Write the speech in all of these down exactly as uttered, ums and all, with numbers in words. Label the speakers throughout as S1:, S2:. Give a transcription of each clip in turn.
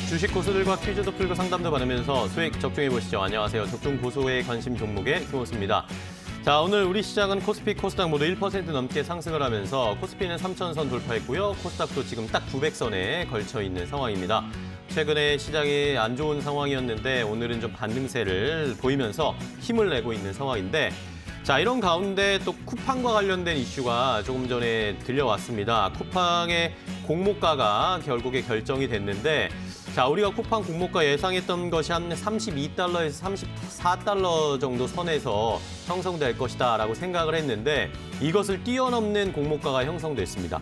S1: 주식 고수들과 퀴즈도 풀고 상담도 받으면서 수익 적중해 보시죠. 안녕하세요. 적중 고수의 관심 종목의 김호수입니다. 자, 오늘 우리 시장은 코스피, 코스닥 모두 일 퍼센트 넘게 상승을 하면서 코스피는 삼천 선 돌파했고요. 코스닥도 지금 딱 구백 선에 걸쳐 있는 상황입니다. 최근에 시장이 안 좋은 상황이었는데 오늘은 좀 반등세를 보이면서 힘을 내고 있는 상황인데, 자, 이런 가운데 또 쿠팡과 관련된 이슈가 조금 전에 들려왔습니다. 쿠팡의 공모가가 결국에 결정이 됐는데, 자, 우리가 쿠팡 공모가 예상했던 것이 한 삼십이 달러에서 삼십사 달러 정도 선에서 형성될 것이다라고 생각을 했는데, 이것을 뛰어넘는 공모가가 형성됐습니다.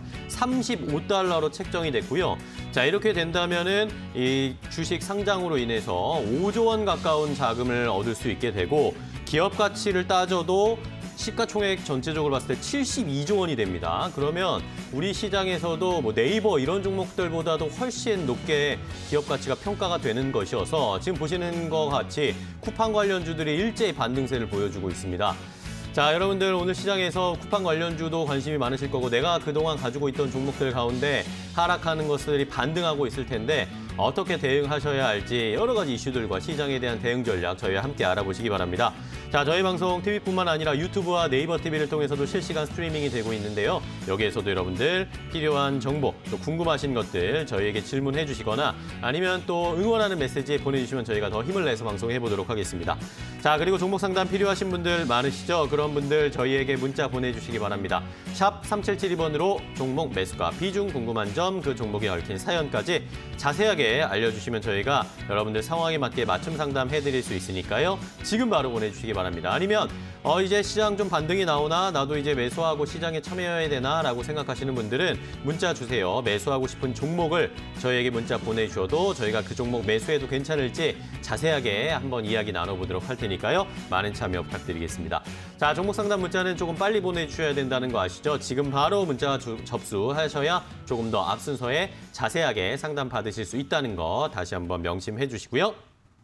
S1: 삼십오 달러로 책정이 됐고요. 자, 이렇게 된다면은 이 주식 상장으로 인해서 오조 원 가까운 자금을 얻을 수 있게 되고, 기업 가치를 따져도 시가총액 전체적으로 봤을 때 칠십이조 원이 됩니다. 그러면 우리 시장에서도 뭐 네이버 이런 종목들보다도 훨씬 높게 기업 가치가 평가가 되는 것이어서 지금 보시는 것 같이 쿠팡 관련주들이 일제히 반등세를 보여주고 있습니다. 자, 여러분들 오늘 시장에서 쿠팡 관련주도 관심이 많으실 거고, 내가 그동안 가지고 있던 종목들 가운데 하락하는 것들이 반등하고 있을 텐데 어떻게 대응하셔야 할지 여러 가지 이슈들과 시장에 대한 대응 전략 저희와 함께 알아보시기 바랍니다. 자, 저희 방송 티비뿐만 아니라 유튜브와 네이버 티비를 통해서도 실시간 스트리밍이 되고 있는데요. 여기에서도 여러분들 필요한 정보, 또 궁금하신 것들 저희에게 질문해 주시거나 아니면 또 응원하는 메시지 보내주시면 저희가 더 힘을 내서 방송해 보도록 하겠습니다. 자, 그리고 종목 상담 필요하신 분들 많으시죠? 그런 분들 저희에게 문자 보내주시기 바랍니다. 샵 삼칠칠이 번으로 종목 매수가, 비중 궁금한 점, 그 종목에 얽힌 사연까지 자세하게 알려주시면 저희가 여러분들 상황에 맞게 맞춤 상담해드릴 수 있으니까요. 지금 바로 보내주시기 바랍니다. 아니면 어 이제 시장 좀 반등이 나오나, 나도 이제 매수하고 시장에 참여해야 되나라고 생각하시는 분들은 문자 주세요. 매수하고 싶은 종목을 저희에게 문자 보내주셔도 저희가 그 종목 매수해도 괜찮을지 자세하게 한번 이야기 나눠보도록 할 테니까요. 많은 참여 부탁드리겠습니다. 자, 종목 상담 문자는 조금 빨리 보내주셔야 된다는 거 아시죠? 지금 바로 문자 주, 접수하셔야 조금 더 앞순서에 자세하게 상담 받으실 수 있다는 거 다시 한번 명심해 주시고요.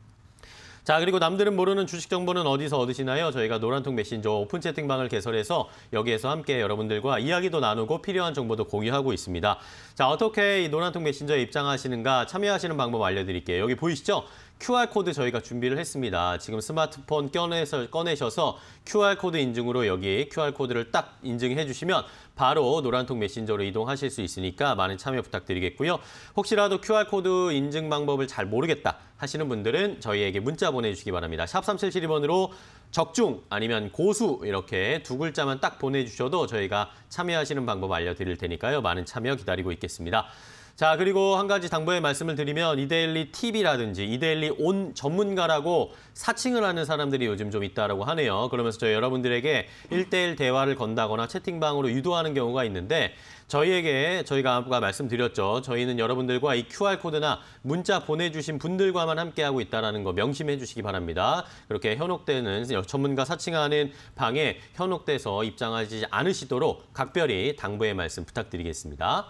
S1: 자, 그리고 남들은 모르는 주식 정보는 어디서 얻으시나요? 저희가 노란통 메신저 오픈 채팅방을 개설해서 여기에서 함께 여러분들과 이야기도 나누고 필요한 정보도 공유하고 있습니다. 자, 어떻게 이 노란통 메신저에 입장하시는가, 참여하시는 방법 알려드릴게요. 여기 보이시죠? 큐알코드 저희가 준비를 했습니다. 지금 스마트폰 꺼내서, 꺼내셔서 큐알코드 인증으로 여기 큐알코드를 딱 인증해 주시면 바로 노란통 메신저로 이동하실 수 있으니까 많은 참여 부탁드리겠고요. 혹시라도 큐알코드 인증 방법을 잘 모르겠다 하시는 분들은 저희에게 문자 보내주시기 바랍니다. 샵 삼칠칠이 번으로 적중 아니면 고수 이렇게 두 글자만 딱 보내주셔도 저희가 참여하시는 방법 알려드릴 테니까요. 많은 참여 기다리고 있겠습니다. 자, 그리고 한 가지 당부의 말씀을 드리면 이데일리 티비라든지 이데일리 온 전문가라고 사칭을 하는 사람들이 요즘 좀 있다라고 하네요. 그러면서 저희 여러분들에게 일대일 대화를 건다거나 채팅방으로 유도하는 경우가 있는데, 저희에게 저희가 아까 말씀드렸죠. 저희는 여러분들과 이 큐알코드나 문자 보내주신 분들과만 함께하고 있다는 거 명심해 주시기 바랍니다. 그렇게 현혹되는 전문가 사칭하는 방에 현혹돼서 입장하지 않으시도록 각별히 당부의 말씀 부탁드리겠습니다.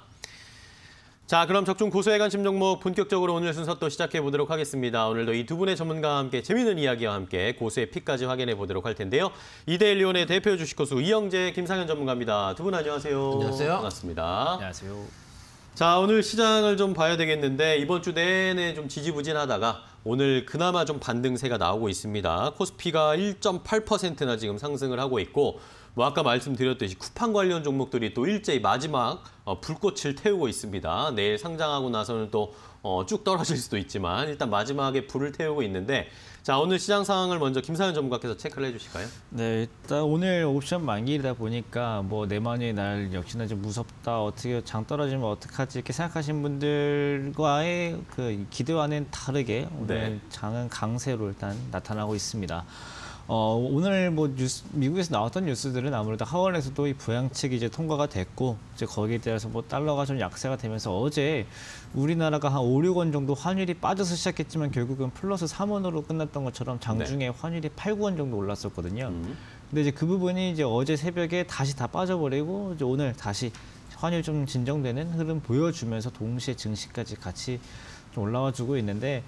S1: 자, 그럼 적중 고수의 관심 종목 본격적으로 오늘 순서 또 시작해 보도록 하겠습니다. 오늘도 이 두 분의 전문가와 함께 재미있는 이야기와 함께 고수의 픽까지 확인해 보도록 할 텐데요. 이데일리온의 대표 주식 고수 이영재, 김상현 전문가입니다. 두 분 안녕하세요.
S2: 안녕하세요.
S1: 반갑습니다.
S2: 안녕하세요.
S1: 자, 오늘 시장을 좀 봐야 되겠는데 이번 주 내내 좀 지지부진하다가 오늘 그나마 좀 반등세가 나오고 있습니다. 코스피가 일 점 팔 퍼센트나 지금 상승을 하고 있고, 뭐 아까 말씀드렸듯이 쿠팡 관련 종목들이 또 일제히 마지막 어, 불꽃을 태우고 있습니다. 내일 상장하고 나서는 또 어, 쭉 떨어질 수도 있지만 일단 마지막에 불을 태우고 있는데, 자, 오늘 시장 상황을 먼저 김상현 전문가께서 체크를 해주실까요?
S2: 네, 일단 오늘 옵션 만기이다 보니까 뭐 내만의 날 역시나 좀 무섭다, 어떻게 장 떨어지면 어떡하지 이렇게 생각하신 분들과의 그 기대와는 다르게 오늘 네. 장은 강세로 일단 나타나고 있습니다. 어, 오늘 뭐 뉴스, 미국에서 나왔던 뉴스들은 아무래도 하원에서도 이 부양책이 이제 통과가 됐고, 이제 거기에 따라서 뭐 달러가 좀 약세가 되면서 어제 우리나라가 한 오, 육 원 정도 환율이 빠져서 시작했지만 결국은 플러스 삼 원으로 끝났던 것처럼 장중에 네. 환율이 팔, 구 원 정도 올랐었거든요. 음. 근데 이제 그 부분이 이제 어제 새벽에 다시 다 빠져버리고 이제 오늘 다시 환율 좀 진정되는 흐름 보여주면서 동시에 증시까지 같이 좀 올라와 주고 있는데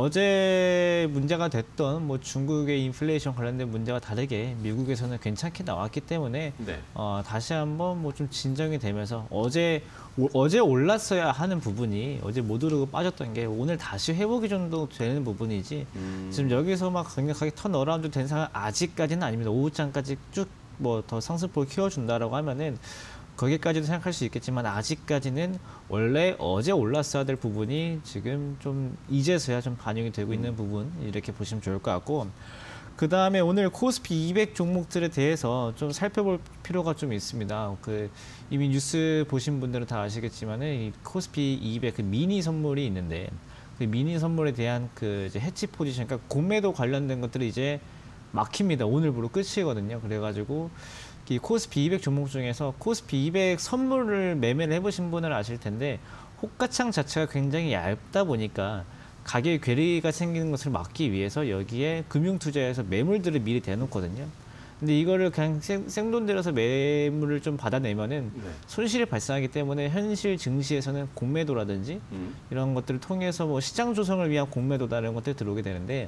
S2: 어제 문제가 됐던 뭐 중국의 인플레이션 관련된 문제와 다르게 미국에서는 괜찮게 나왔기 때문에
S1: 네.
S2: 어, 다시 한번 뭐 좀 진정이 되면서 어제 오, 어제 올랐어야 하는 부분이 어제 못 오르고 빠졌던 게 오늘 다시 회복이 정도 되는 부분이지
S1: 음.
S2: 지금 여기서 막 강력하게 턴어라운드 된 상황 아직까지는 아닙니다. 오후장까지 쭉 뭐 더 상승폭을 키워준다라고 하면은 거기까지도 생각할 수 있겠지만 아직까지는 원래 어제 올랐어야 될 부분이 지금 좀 이제서야 좀 반영이 되고 있는 부분 이렇게 보시면 좋을 것 같고 그 다음에 오늘 코스피 이백 종목들에 대해서 좀 살펴볼 필요가 좀 있습니다. 그 이미 뉴스 보신 분들은 다 아시겠지만은 이 코스피 이백 그 미니 선물이 있는데 그 미니 선물에 대한 그 이제 해치 포지션 그러니까 공매도 관련된 것들이 이제 막힙니다. 오늘부로 끝이거든요. 그래가지고 이 코스피 이백 종목 중에서 코스피 이백 선물을 매매를 해보신 분은 아실 텐데 호가창 자체가 굉장히 얇다 보니까 가격의 괴리가 생기는 것을 막기 위해서 여기에 금융투자에서 매물들을 미리 대놓거든요. 근데 이거를 그냥 생, 생돈 들여서 매물을 좀 받아내면은
S1: 네.
S2: 손실이 발생하기 때문에 현실 증시에서는 공매도라든지
S1: 음.
S2: 이런 것들을 통해서 뭐 시장 조성을 위한 공매도다 이런 것들이 들어오게 되는데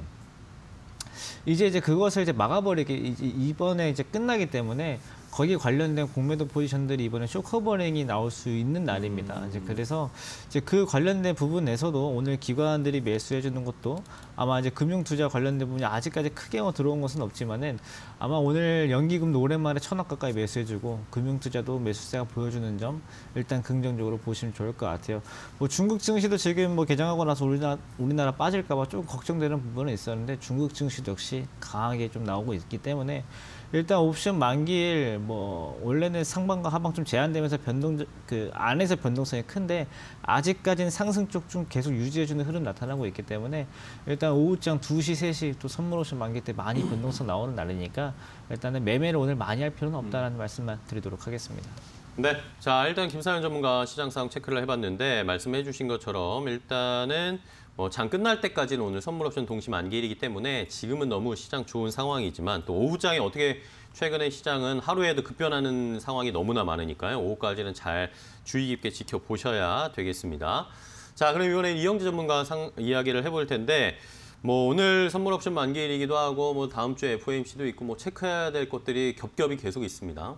S2: 이제 이제 그것을 이제 막아버리기 이제 이번에 이제 끝나기 때문에 거기에 관련된 공매도 포지션들이 이번에 쇼커버링이 나올 수 있는 날입니다.
S1: 음.
S2: 이제 그래서 이제 그 관련된 부분에서도 오늘 기관들이 매수해 주는 것도 아마 이제 금융투자 관련된 부분이 아직까지 크게 들어온 것은 없지만은 아마 오늘 연기금도 오랜만에 천억 가까이 매수해 주고 금융투자도 매수세가 보여주는 점 일단 긍정적으로 보시면 좋을 것 같아요. 뭐 중국 증시도 지금 뭐 개장하고 나서 우리나라, 우리나라 빠질까봐 좀 걱정되는 부분은 있었는데 중국 증시도 역시 강하게 좀 나오고 있기 때문에 일단 옵션 만기일 뭐 원래는 상방과 하방 좀 제한되면서 변동 그 안에서 변동성이 큰데 아직까지는 상승 쪽 좀 계속 유지해주는 흐름 나타나고 있기 때문에 일단 오후장 두 시, 세 시 또 선물 옵션 만기 때 많이 변동성 나오는 날이니까 일단은 매매를 오늘 많이 할 필요는 없다라는 말씀만 드리도록 하겠습니다.
S1: 네, 자 일단 김사연 전문가 시장 상황 체크를 해봤는데 말씀해주신 것처럼 일단은 뭐 장 끝날 때까지는 오늘 선물 옵션 동시 만기일이기 때문에 지금은 너무 시장 좋은 상황이지만 또 오후장에 어떻게 최근에 시장은 하루에도 급변하는 상황이 너무나 많으니까요. 오후까지는 잘 주의 깊게 지켜보셔야 되겠습니다. 자, 그럼 이번에 이영재 전문가 상, 이야기를 해볼 텐데 뭐 오늘 선물 옵션 만기일이기도 하고 뭐 다음 주에 에프오엠씨도 있고 뭐 체크해야 될 것들이 겹겹이 계속 있습니다.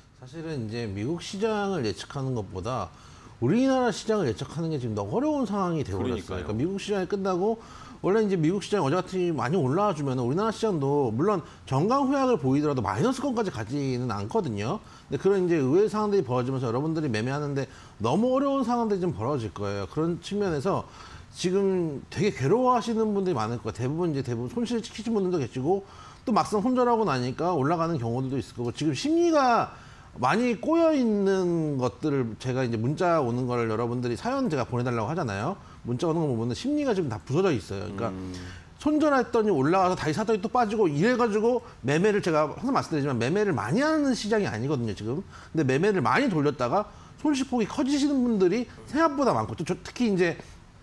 S3: 사실은 이제 미국 시장을 예측하는 것보다 우리나라 시장을 예측하는 게 지금 너무 어려운 상황이 되어버렸어요. 그러니까 미국 시장이 끝나고 원래 이제 미국 시장이 어제 같이 많이 올라와 주면 우리나라 시장도 물론 정강 후약을 보이더라도 마이너스권까지 가지는 않거든요. 근데 그런 이제 의외의 상황들이 벌어지면서 여러분들이 매매하는데 너무 어려운 상황들이 좀 벌어질 거예요. 그런 측면에서 지금 되게 괴로워하시는 분들이 많을 거예요. 대부분 이제 대부분 손실 시키신 분들도 계시고 또 막상 손절하고 나니까 올라가는 경우들도 있을 거고 지금 심리가 많이 꼬여 있는 것들을 제가 이제 문자 오는 거를 여러분들이 사연 제가 보내달라고 하잖아요. 문자 오는 거 보면 심리가 지금 다 부서져 있어요. 그러니까 음. 손절했더니 올라가서 다시 사더니 또 빠지고 이래가지고 매매를 제가 항상 말씀드리지만 매매를 많이 하는 시장이 아니거든요, 지금. 근데 매매를 많이 돌렸다가 손실폭이 커지시는 분들이 생각보다 많고 또 특히 이제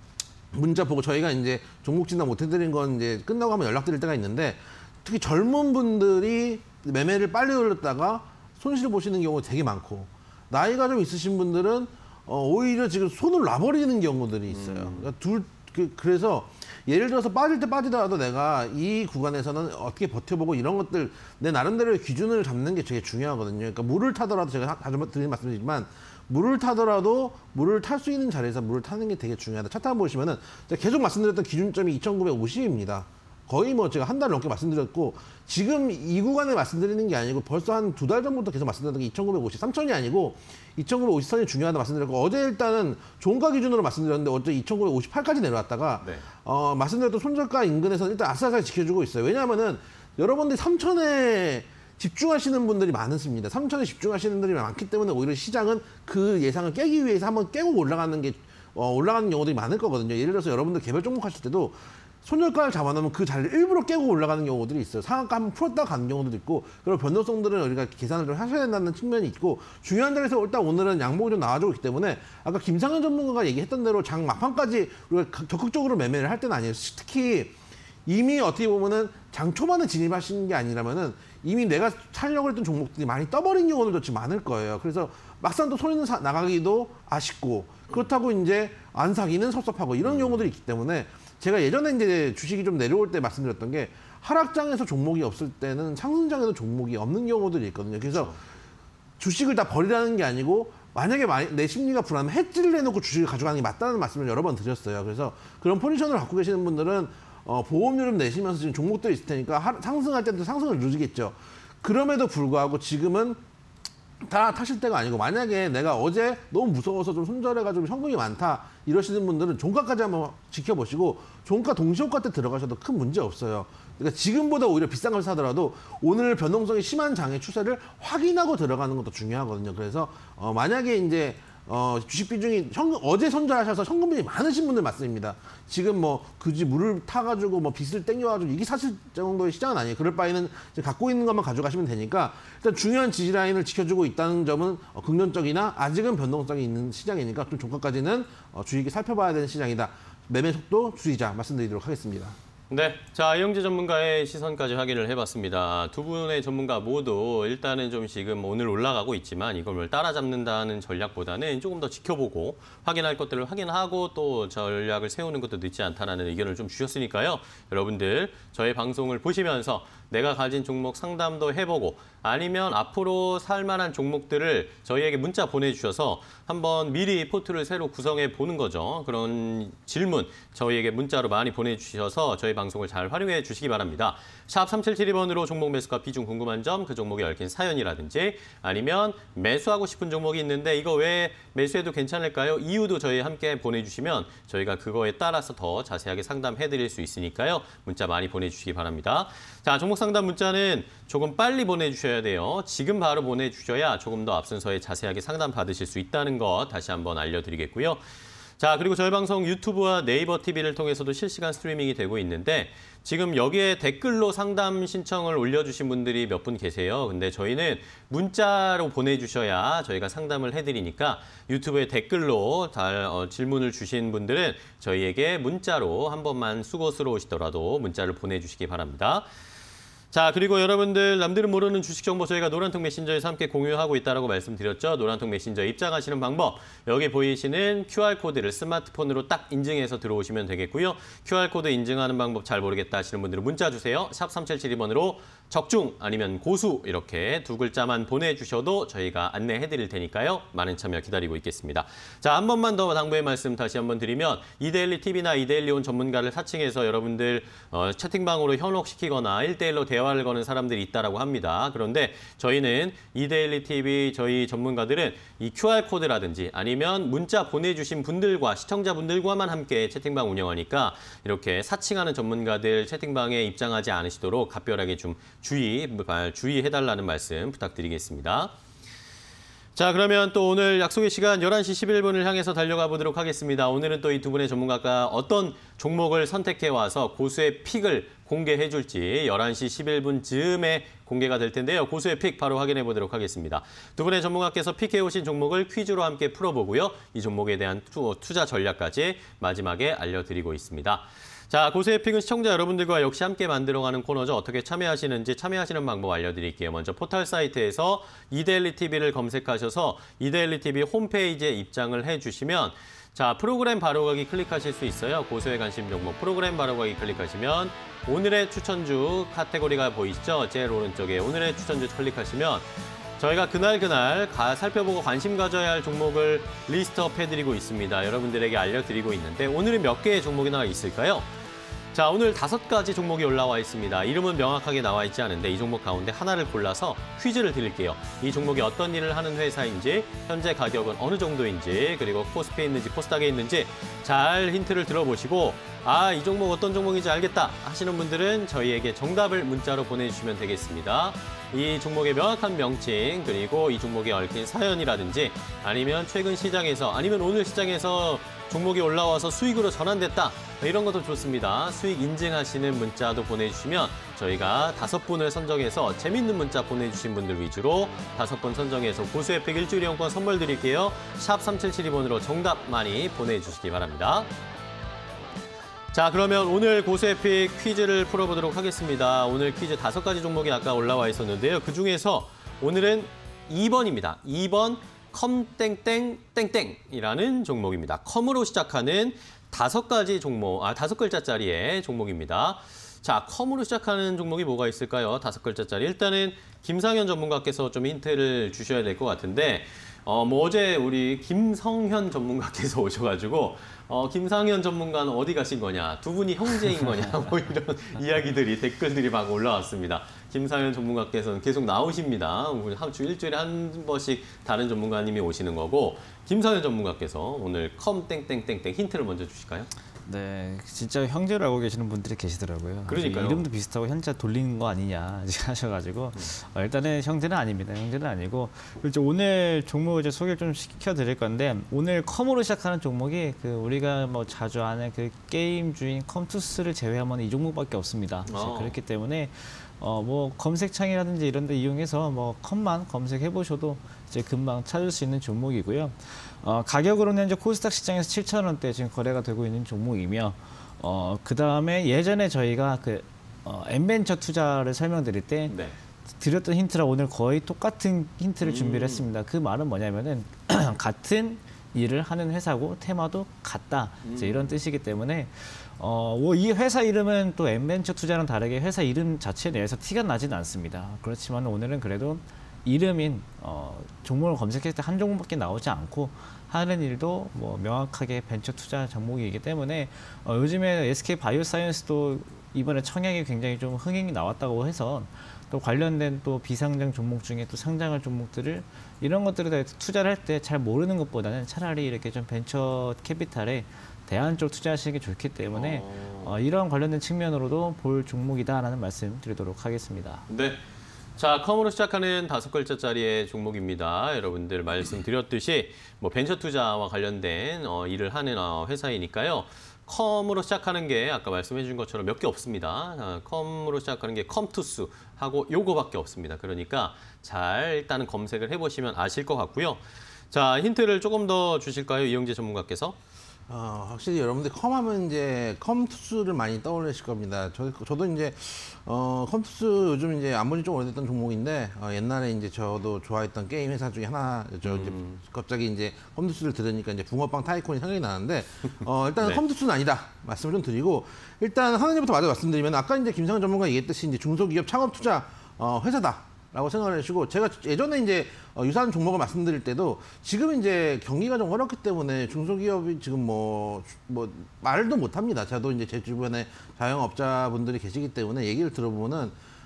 S3: 문자 보고 저희가 이제 종목 진단 못 해드린 건 이제 끝나고 하면 연락드릴 때가 있는데 특히 젊은 분들이 매매를 빨리 돌렸다가 손실 보시는 경우가 되게 많고 나이가 좀 있으신 분들은 어, 오히려 지금 손을 놔버리는 경우들이 있어요.
S1: 음.
S3: 그러니까 둘 그, 그래서 예를 들어서 빠질 때 빠지더라도 내가 이 구간에서는 어떻게 버텨보고 이런 것들 내 나름대로의 기준을 잡는 게 되게 중요하거든요. 그러니까 물을 타더라도 제가 자주 드리는 말씀이지만 물을 타더라도 물을 탈 수 있는 자리에서 물을 타는 게 되게 중요하다. 차트 한번 보시면은 제가 계속 말씀드렸던 기준점이 이천구백오십입니다. 거의 뭐 제가 한 달 넘게 말씀드렸고 지금 이 구간에 말씀드리는 게 아니고 벌써 한 두 달 전부터 계속 말씀드렸던 게 이천구백오십, 삼천이 아니고 이천구백오십 선이 중요하다 말씀드렸고 어제 일단은 종가 기준으로 말씀드렸는데 어제 이천구백오십팔까지 내려왔다가
S1: 네.
S3: 어, 말씀드렸던 손절가 인근에서는 일단 아슬아슬하게 지켜주고 있어요. 왜냐하면은 여러분들이 삼천에 집중하시는 분들이 많습니다. 삼천에 집중하시는 분들이 많기 때문에 오히려 시장은 그 예상을 깨기 위해서 한번 깨고 올라가는 게 어, 올라가는 경우들이 많을 거거든요. 예를 들어서 여러분들 개별 종목 하실 때도 손절가를 잡아놓으면 그 자리를 일부러 깨고 올라가는 경우들이 있어요. 상한가 한번 풀었다가 가는 경우도 있고 그런 변동성들은 우리가 계산을 좀 하셔야 된다는 측면이 있고 중요한 자리에서 일단 오늘은 양봉이 좀 나와주고 있기 때문에 아까 김상현 전문가가 얘기했던 대로 장 막판까지 우리가 적극적으로 매매를 할 때는 아니에요. 특히 이미 어떻게 보면은 장 초반에 진입하시는 게 아니라면은 이미 내가 살려고 했던 종목들이 많이 떠버린 경우들도 지금 많을 거예요. 그래서 막상 또 손이 나가기도 아쉽고 그렇다고 이제 안 사기는 섭섭하고 이런 경우들이 있기 때문에 제가 예전에 이제 주식이 좀 내려올 때 말씀드렸던 게 하락장에서 종목이 없을 때는 상승장에도 종목이 없는 경우들이 있거든요. 그래서 그렇죠. 주식을 다 버리라는 게 아니고 만약에 내 심리가 불안하면 해지를 해놓고 주식을 가져가는 게 맞다는 말씀을 여러 번 드렸어요. 그래서 그런 포지션을 갖고 계시는 분들은 어, 보험료 좀 내시면서 지금 종목들이 있을 테니까 하, 상승할 때도 상승을 누리겠죠. 그럼에도 불구하고 지금은 다 타실 때가 아니고 만약에 내가 어제 너무 무서워서 좀 손절해가지고 현금이 많다 이러시는 분들은 종가까지 한번 지켜보시고 종가 동시효과 때 들어가셔도 큰 문제 없어요. 그러니까 지금보다 오히려 비싼 걸 사더라도 오늘 변동성이 심한 장의 추세를 확인하고 들어가는 것도 중요하거든요. 그래서 어, 만약에 이제 어, 주식 비중이 현금, 어제 손절하셔서 현금이 많으신 분들 맞습니다. 지금 뭐 굳이 물을 타가지고 뭐 빚을 땡겨가지고 이게 사실 정도의 시장은 아니에요. 그럴 바에는 이제 갖고 있는 것만 가져가시면 되니까 일단 중요한 지지 라인을 지켜주고 있다는 점은 어, 긍정적이나 아직은 변동성이 있는 시장이니까 좀 종가까지는 어, 주의 깊게 살펴봐야 되는 시장이다. 매매 속도 줄이자 말씀드리도록 하겠습니다.
S1: 네, 자 이영재 전문가의 시선까지 확인을 해봤습니다. 두 분의 전문가 모두 일단은 좀 지금 오늘 올라가고 있지만 이걸 따라잡는다는 전략보다는 조금 더 지켜보고 확인할 것들을 확인하고 또 전략을 세우는 것도 늦지 않다는 의견을 좀 주셨으니까요. 여러분들 저희 방송을 보시면서 내가 가진 종목 상담도 해보고 아니면 앞으로 살 만한 종목들을 저희에게 문자 보내주셔서 한번 미리 포트를 새로 구성해 보는 거죠. 그런 질문 저희에게 문자로 많이 보내주셔서 저희 방송을 잘 활용해 주시기 바랍니다. 샵 삼칠칠이 번으로 종목 매수가 비중 궁금한 점, 그 종목에 얽힌 사연이라든지 아니면 매수하고 싶은 종목이 있는데 이거 왜 매수해도 괜찮을까요? 이유도 저희 함께 보내주시면 저희가 그거에 따라서 더 자세하게 상담해 드릴 수 있으니까요. 문자 많이 보내주시기 바랍니다. 자, 종목 상담 문자는 조금 빨리 보내주셔야 돼요. 지금 바로 보내주셔야 조금 더 앞순서에 자세하게 상담 받으실 수 있다는 것 다시 한번 알려드리겠고요. 자, 그리고 저희 방송 유튜브와 네이버 티비를 통해서도 실시간 스트리밍이 되고 있는데 지금 여기에 댓글로 상담 신청을 올려주신 분들이 몇 분 계세요. 근데 저희는 문자로 보내주셔야 저희가 상담을 해드리니까 유튜브에 댓글로 잘 어, 질문을 주신 분들은 저희에게 문자로 한 번만 수고스러우시더라도 문자를 보내주시기 바랍니다. 자, 그리고 여러분들 남들은 모르는 주식 정보 저희가 노란통 메신저에서 함께 공유하고 있다고 말씀드렸죠. 노란통 메신저에 입장하시는 방법, 여기 보이시는 큐알코드를 스마트폰으로 딱 인증해서 들어오시면 되겠고요. 큐알코드 인증하는 방법 잘 모르겠다 하시는 분들은 문자 주세요. 샵 삼칠칠이 번으로 적중 아니면 고수 이렇게 두 글자만 보내주셔도 저희가 안내해드릴 테니까요. 많은 참여 기다리고 있겠습니다. 자, 한 번만 더 당부의 말씀 다시 한번 드리면 이데일리 티비나 이데일리 온 전문가를 사칭해서 여러분들 어, 채팅방으로 현혹시키거나 일 대일로 대화를 거는 사람들이 있다고 합니다. 그런데 저희는 이데일리 티비 저희 전문가들은 이 큐알코드라든지 아니면 문자 보내주신 분들과 시청자분들과만 함께 채팅방 운영하니까 이렇게 사칭하는 전문가들 채팅방에 입장하지 않으시도록 각별하게 좀 주의, 주의해달라는 말씀 부탁드리겠습니다. 자, 그러면 또 오늘 약속의 시간 열한 시 십일 분을 향해서 달려가 보도록 하겠습니다. 오늘은 또 이 두 분의 전문가가 어떤 종목을 선택해 와서 고수의 픽을 공개해 줄지 열한 시 십일 분 즈음에 공개가 될 텐데요. 고수의 픽 바로 확인해 보도록 하겠습니다. 두 분의 전문가께서 픽해 오신 종목을 퀴즈로 함께 풀어보고요. 이 종목에 대한 투자 전략까지 마지막에 알려드리고 있습니다. 자, 고수의 픽은 시청자 여러분들과 역시 함께 만들어가는 코너죠. 어떻게 참여하시는지 참여하시는 방법 알려드릴게요. 먼저 포털 사이트에서 이데일리 티비를 검색하셔서 이데일리 티비 홈페이지에 입장을 해주시면 자, 프로그램 바로가기 클릭하실 수 있어요. 고수의 관심 종목 프로그램 바로가기 클릭하시면 오늘의 추천주 카테고리가 보이시죠? 제일 오른쪽에 오늘의 추천주 클릭하시면 저희가 그날 그날 가 살펴보고 관심 가져야 할 종목을 리스트업 해드리고 있습니다. 여러분들에게 알려드리고 있는데 오늘은 몇 개의 종목이나 있을까요? 자, 오늘 다섯 가지 종목이 올라와 있습니다. 이름은 명확하게 나와 있지 않은데 이 종목 가운데 하나를 골라서 퀴즈를 드릴게요. 이 종목이 어떤 일을 하는 회사인지, 현재 가격은 어느 정도인지, 그리고 코스피에 있는지 코스닥에 있는지 잘 힌트를 들어보시고 아, 이 종목 어떤 종목인지 알겠다 하시는 분들은 저희에게 정답을 문자로 보내주시면 되겠습니다. 이 종목의 명확한 명칭, 그리고 이 종목에 얽힌 사연이라든지 아니면 최근 시장에서 아니면 오늘 시장에서 종목이 올라와서 수익으로 전환됐다. 이런 것도 좋습니다. 수익 인증하시는 문자도 보내주시면 저희가 다섯 분을 선정해서 재밌는 문자 보내주신 분들 위주로 다섯 분 선정해서 고수의 픽 일주일 이용권 선물 드릴게요. 샵 삼칠칠이 번으로 정답 많이 보내주시기 바랍니다. 자, 그러면 오늘 고수의 픽 퀴즈를 풀어보도록 하겠습니다. 오늘 퀴즈 다섯 가지 종목이 아까 올라와 있었는데요. 그중에서 오늘은 이 번입니다. 이 번 컴땡땡땡땡이라는 종목입니다. 컴으로 시작하는 다섯 가지 종목, 아 다섯 글자짜리의 종목입니다. 자, 컴으로 시작하는 종목이 뭐가 있을까요? 다섯 글자짜리. 일단은 김상현 전문가께서 좀 힌트를 주셔야 될 것 같은데, 어, 뭐 어제 우리 김성현 전문가께서 오셔가지고, 어, 김상현 전문가는 어디 가신 거냐, 두 분이 형제인 거냐, 뭐 이런 이야기들이, 댓글들이 막 올라왔습니다. 김상현 전문가께서는 계속 나오십니다. 한 주 일주일에 한 번씩 다른 전문가님이 오시는 거고, 김상현 전문가께서 오늘 컴 땡땡땡땡 힌트를 먼저 주실까요?
S2: 네, 진짜 형제로 알고 계시는 분들이 계시더라고요.
S1: 그러니까요.
S2: 이름도 비슷하고 현자 돌리는 거 아니냐 하셔가지고 음. 어, 일단은 형제는 아닙니다. 형제는 아니고 이제 오늘 종목 이제 소개를 좀 시켜드릴 건데, 오늘 컴으로 시작하는 종목이 그 우리가 뭐 자주 아는 그 게임 주인 컴투스를 제외하면 이 종목밖에 없습니다.
S1: 어.
S2: 그렇기 때문에 어 뭐 검색창이라든지 이런 데 이용해서 뭐 컴만 검색해 보셔도 이제 금방 찾을 수 있는 종목이고요. 어 가격으로는 이제 코스닥 시장에서 칠천 원대 지금 거래가 되고 있는 종목이며, 어 그다음에 예전에 저희가 그 어, 엠벤처 투자를 설명드릴 때 네. 드렸던 힌트랑 오늘 거의 똑같은 힌트를 음. 준비를 했습니다. 그 말은 뭐냐면은 같은 일을 하는 회사고 테마도 같다. 음. 이제 이런 뜻이기 때문에 어, 뭐 이 회사 이름은 또 엠벤처 투자랑 다르게 회사 이름 자체 내에서 티가 나진 않습니다. 그렇지만 오늘은 그래도 이름인 어, 종목을 검색했을 때 한 종목밖에 나오지 않고 하는 일도 뭐 명확하게 벤처 투자 종목이기 때문에 어, 요즘에 에스케이 바이오사이언스도 이번에 청약이 굉장히 좀 흥행이 나왔다고 해서 또 관련된 또 비상장 종목 중에 또 상장할 종목들을 이런 것들을 투자를 할 때 잘 모르는 것보다는 차라리 이렇게 좀 벤처 캐피탈에 대안 쪽 투자하시는 게 좋기 때문에 어, 이런 관련된 측면으로도 볼 종목이다라는 말씀 드리도록 하겠습니다.
S1: 네. 자, 컴으로 시작하는 다섯 글자짜리의 종목입니다. 여러분들 말씀드렸듯이 뭐 벤처 투자와 관련된 어, 일을 하는 어, 회사이니까요. 컴으로 시작하는 게 아까 말씀해 주신 것처럼 몇 개 없습니다. 아, 컴으로 시작하는 게 컴투스 하고 요거밖에 없습니다. 그러니까 잘 일단은 검색을 해보시면 아실 것 같고요. 자, 힌트를 조금 더 주실까요? 이영재 전문가께서?
S3: 어, 확실히 여러분들 컴하면 이제 컴투스를 많이 떠올리실 겁니다. 저, 저도 이제 어, 컴투스 요즘 이제 안 본지 좀 오래됐던 종목인데 어, 옛날에 이제 저도 좋아했던 게임 회사 중에 하나죠. 음. 이제 갑자기 이제 컴투스를 들으니까 이제 붕어빵 타이콘이 생각이 나는데 어, 일단 네. 컴투스는 아니다 말씀을 좀 드리고, 일단 하나님부터 먼저 말씀드리면 아까 이제 김상현 전문가 얘기했듯이 이제 중소기업 창업 투자 어, 회사다. 라고 생각을 해주시고, 제가 예전에 이제 유사한 종목을 말씀드릴 때도 지금 이제 경기가 좀 어렵기 때문에 중소기업이 지금 뭐, 뭐, 말도 못 합니다. 저도 이제 제 주변에 자영업자분들이 계시기 때문에 얘기를 들어보면은,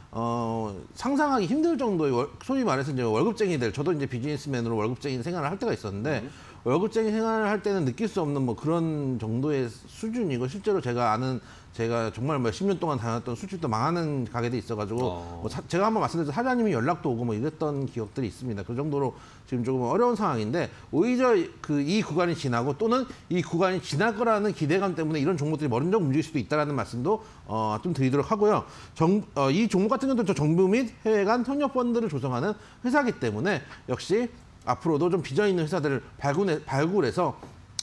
S3: 어, 상상하기 힘들 정도의 월, 소위 말해서 이제 월급쟁이들, 저도 이제 비즈니스맨으로 월급쟁이 생활을 할 때가 있었는데, 음. 월급쟁이 생활을 할 때는 느낄 수 없는 뭐 그런 정도의 수준이고, 실제로 제가 아는 제가 정말 몇십 년 동안 다녔던 술집도 망하는 가게도 있어가지고 어. 뭐 사, 제가 한번 말씀드렸죠. 사장님이 연락도 오고 뭐 이랬던 기억들이 있습니다. 그 정도로 지금 조금 어려운 상황인데, 오히려 그 이 구간이 지나고 또는 이 구간이 지날 거라는 기대감 때문에 이런 종목들이 머리적 움직일 수도 있다는 말씀도 어, 좀 드리도록 하고요. 정, 어, 이 종목 같은 경우도 정부 및 해외 간 협력 펀드를 조성하는 회사이기 때문에 역시 앞으로도 좀 비전 있는 회사들을 발굴해, 발굴해서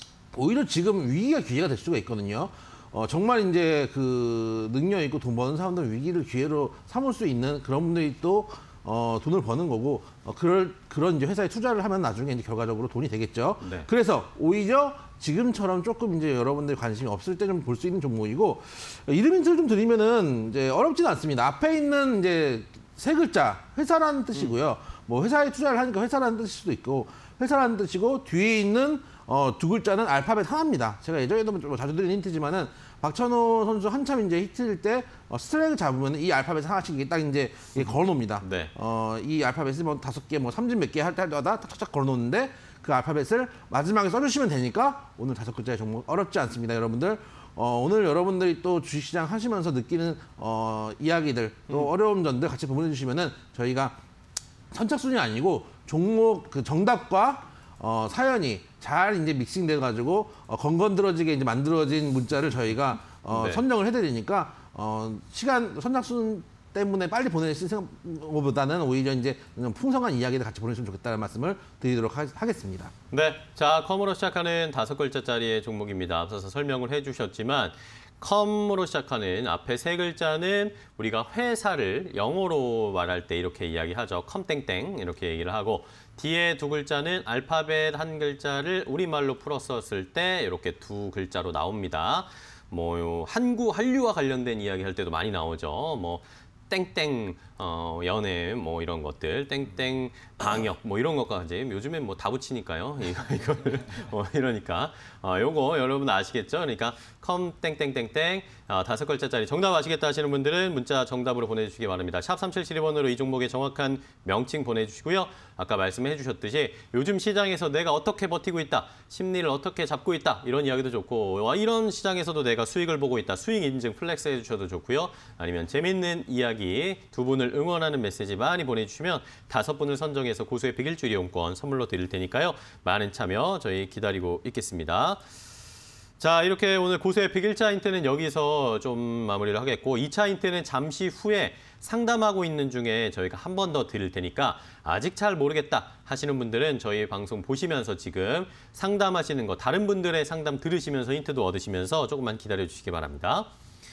S3: 오히려 지금 위기가 기회가 될 수가 있거든요. 어, 정말 이제 그 능력 있고 돈 버는 사람들 위기를 기회로 삼을 수 있는 그런 분들이 또 어, 돈을 버는 거고, 어, 그럴, 그런 이제 회사에 투자를 하면 나중에 이제 결과적으로 돈이 되겠죠. 네. 그래서 오히려 지금처럼 조금 이제 여러분들 관심이 없을 때 좀 볼 수 있는 종목이고, 이름 힌트를 좀 드리면은 이제 어렵지는 않습니다. 앞에 있는 이제 세 글자 회사라는 뜻이고요. 음. 뭐 회사에 투자를 하니까 회사라는 뜻일 수도 있고, 회사라는 뜻이고, 뒤에 있는 어, 두 글자는 알파벳 하나입니다. 제가 예전에도 뭐 자주 드린 힌트지만은 박찬호 선수 한참 이제 히트일 때 어, 스트라이크 잡으면 이 알파벳 하나씩 이게 딱 이제 이게 걸어놓습니다. 네. 어, 이 알파벳을 뭐 다섯 개, 뭐 삼진 몇 개 할 때마다 탁탁탁 걸어놓는데 그 알파벳을 마지막에 써주시면 되니까 오늘 다섯 글자의 종목 어렵지 않습니다, 여러분들. 어, 오늘 여러분들이 또 주식시장 하시면서 느끼는 어, 이야기들 또 음. 어려운 점들 같이 보내주시면은 저희가 선착순이 아니고 종목 그 정답과 어, 사연이 잘 이제 믹싱돼 가지고 어, 건건들어지게 이제 만들어진 문자를 저희가 어, 네. 선정을 해드리니까 어, 시간 선착순 때문에 빨리 보내실 생각보다는 오히려 이제 풍성한 이야기를 같이 보내주시면 좋겠다는 말씀을 드리도록 하, 하겠습니다.
S1: 네, 자 컴으로 시작하는 다섯 글자짜리의 종목입니다. 앞서서 설명을 해주셨지만 컴으로 시작하는 앞에 세 글자는 우리가 회사를 영어로 말할 때 이렇게 이야기하죠. 컴땡땡 이렇게 얘기를 하고, 뒤에 두 글자는 알파벳 한 글자를 우리말로 풀었었을 때 이렇게 두 글자로 나옵니다. 뭐 한구, 한류와 관련된 이야기 할 때도 많이 나오죠. 뭐 땡땡 어, 연애 뭐 이런 것들, 땡땡 방역 뭐 이런 것까지 요즘엔 뭐 다 붙이니까요. 이거 이거를 뭐 이러니까 어, 요거 여러분 아시겠죠? 그러니까 컴 땡땡땡땡 어, 다섯 글자짜리 정답 아시겠다 하시는 분들은 문자 정답으로 보내주시기 바랍니다. 샵 삼칠칠이 번으로 이 종목의 정확한 명칭 보내주시고요. 아까 말씀해 주셨듯이 요즘 시장에서 내가 어떻게 버티고 있다, 심리를 어떻게 잡고 있다 이런 이야기도 좋고 이런 시장에서도 내가 수익을 보고 있다, 수익 인증 플렉스 해주셔도 좋고요. 아니면 재밌는 이야기 두 분을 응원하는 메시지 많이 보내주시면 다섯 분을 선정해서 고수의 백일주 이용권 선물로 드릴 테니까요. 많은 참여 저희 기다리고 있겠습니다. 자, 이렇게 오늘 고수의 백일 차 힌트는 여기서 좀 마무리를 하겠고 이 차 힌트는 잠시 후에 상담하고 있는 중에 저희가 한 번 더 드릴 테니까 아직 잘 모르겠다 하시는 분들은 저희 방송 보시면서 지금 상담하시는 거 다른 분들의 상담 들으시면서 힌트도 얻으시면서 조금만 기다려 주시기 바랍니다.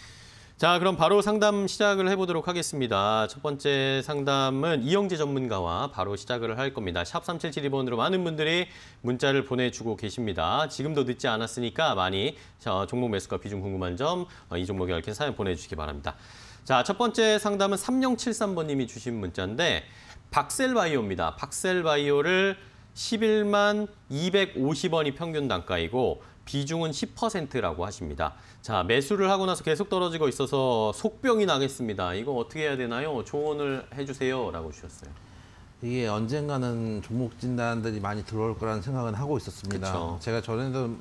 S1: 자, 그럼 바로 상담 시작을 해보도록 하겠습니다. 첫 번째 상담은 이영재 전문가와 바로 시작을 할 겁니다. 샵 삼칠칠이 번으로 많은 분들이 문자를 보내주고 계십니다. 지금도 늦지 않았으니까 많이 종목 매수가 비중 궁금한 점, 이 종목에 얽힌 사연 보내주시기 바랍니다. 자, 첫 번째 상담은 삼공칠삼 번님이 주신 문자인데 박셀바이오입니다. 박셀바이오를 십일만 이백오십 원이 평균 단가이고 비중은 십 퍼센트라고 하십니다. 자, 매수를 하고 나서 계속 떨어지고 있어서 속병이 나겠습니다. 이거 어떻게 해야 되나요? 조언을 해주세요. 라고 주셨어요.
S3: 이게 언젠가는 종목 진단들이 많이 들어올 거라는 생각은 하고 있었습니다.
S1: 그쵸.
S3: 제가 전에도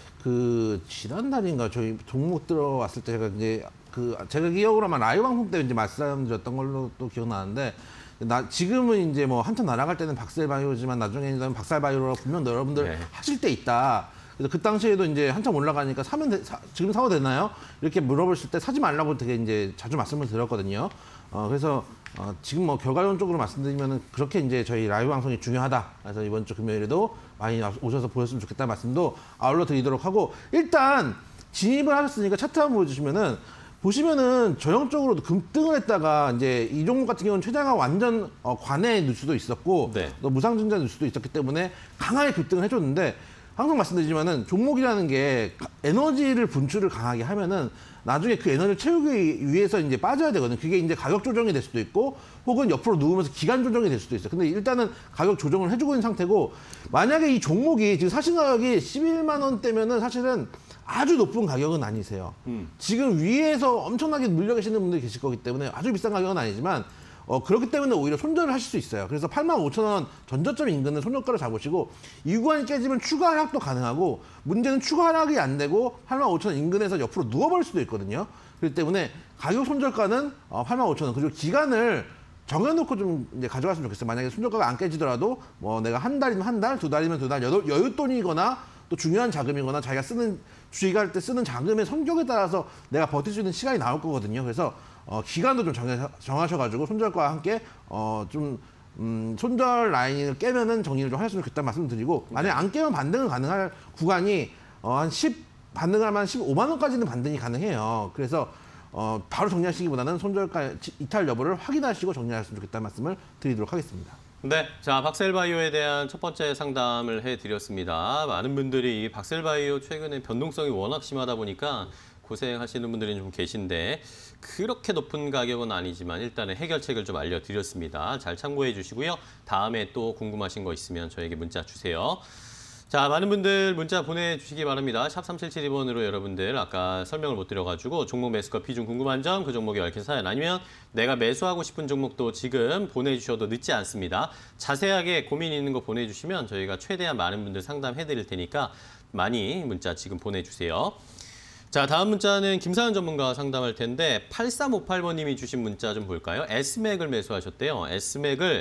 S3: 그 지난달인가 저희 종목 들어왔을 때 제가 이제 그 제가 기억으로 아마 라이브 방송 때 이제 말씀드렸던 걸로 또 기억나는데 나 지금은 이제 뭐 한참 날아갈 때는 박셀바이오지만 나중에는 박살바이오로 분명 여러분들
S1: 네.
S3: 하실 때 있다. 그래서 그 당시에도 이제 한참 올라가니까 사면 되, 사, 지금 사도 되나요? 이렇게 물어보실 때 사지 말라고 되게 이제 자주 말씀을 드렸거든요. 어, 그래서 어, 지금 뭐 결과론적으로 말씀드리면은 그렇게 이제 저희 라이브 방송이 중요하다. 그래서 이번 주 금요일에도 많이 오셔서 보셨으면 좋겠다는 말씀도 아울러 드리도록 하고 일단 진입을 하셨으니까 차트 한번 보여주시면은 보시면은 전형적으로도 급등을 했다가 이제 이 종목 같은 경우는 최저가 완전 어, 관해에 넣을 수도 있었고
S1: 네.
S3: 또 무상증자 넣을 수도 있었기 때문에 강하게 급등을 해줬는데 항상 말씀드리지만은 종목이라는 게 에너지를 분출을 강하게 하면은 나중에 그 에너지를 채우기 위해서 이제 빠져야 되거든요. 그게 이제 가격 조정이 될 수도 있고 혹은 옆으로 누우면서 기간 조정이 될 수도 있어요. 근데 일단은 가격 조정을 해주고 있는 상태고 만약에 이 종목이 지금 사신 가격이 십일만 원대면은 사실은 아주 높은 가격은 아니세요. 음. 지금 위에서 엄청나게 물려 계시는 분들이 계실 거기 때문에 아주 비싼 가격은 아니지만 어, 그렇기 때문에 오히려 손절을 하실 수 있어요. 그래서 팔만 오천 원 전저점 인근은 손절가를 잡으시고 이 구간이 깨지면 추가 하락도 가능하고 문제는 추가 하락이 안 되고 팔만 오천 원 인근에서 옆으로 누워버릴 수도 있거든요. 그렇기 때문에 가격 손절가는 어, 팔만 오천 원 그리고 기간을 정해놓고 좀 이제 가져갔으면 좋겠어요. 만약에 손절가가 안 깨지더라도 뭐 내가 한 달이면 한 달, 두 달이면 두 달, 여윳돈이거나 또 중요한 자금이거나 자기가 쓰는 주식할 때 쓰는 자금의 성격에 따라서 내가 버틸 수 있는 시간이 나올 거거든요. 그래서 어, 기간도 좀 정하, 정하셔가지고 손절가와 함께 어, 좀 음, 손절 라인을 깨면은 정리를 좀 하셨으면 좋겠다는 말씀을 드리고 만약에 안 깨면 반등은 가능할 구간이 어, 한 십 반등을 하면 십오만 원까지는 반등이 가능해요. 그래서 어, 바로 정리하시기보다는 손절가 이탈 여부를 확인하시고 정리하셨으면 좋겠다는 말씀을 드리도록 하겠습니다.
S1: 네, 자 박셀바이오에 대한 첫 번째 상담을 해드렸습니다. 많은 분들이 이 박셀바이오 최근에 변동성이 워낙 심하다 보니까 고생하시는 분들이 좀 계신데 그렇게 높은 가격은 아니지만 일단은 해결책을 좀 알려드렸습니다. 잘 참고해 주시고요. 다음에 또 궁금하신 거 있으면 저에게 문자 주세요. 자, 많은 분들 문자 보내주시기 바랍니다. 샵 삼칠칠이 번으로 여러분들 아까 설명을 못 드려가지고 종목 매수가 비중 궁금한 점, 그 종목에 얽힌 사연 아니면 내가 매수하고 싶은 종목도 지금 보내주셔도 늦지 않습니다. 자세하게 고민 있는 거 보내주시면 저희가 최대한 많은 분들 상담해 드릴 테니까 많이 문자 지금 보내주세요. 자, 다음 문자는 김사연 전문가와 상담할 텐데 팔삼오팔 번님이 주신 문자 좀 볼까요? 에스맥을 매수하셨대요. 에스맥을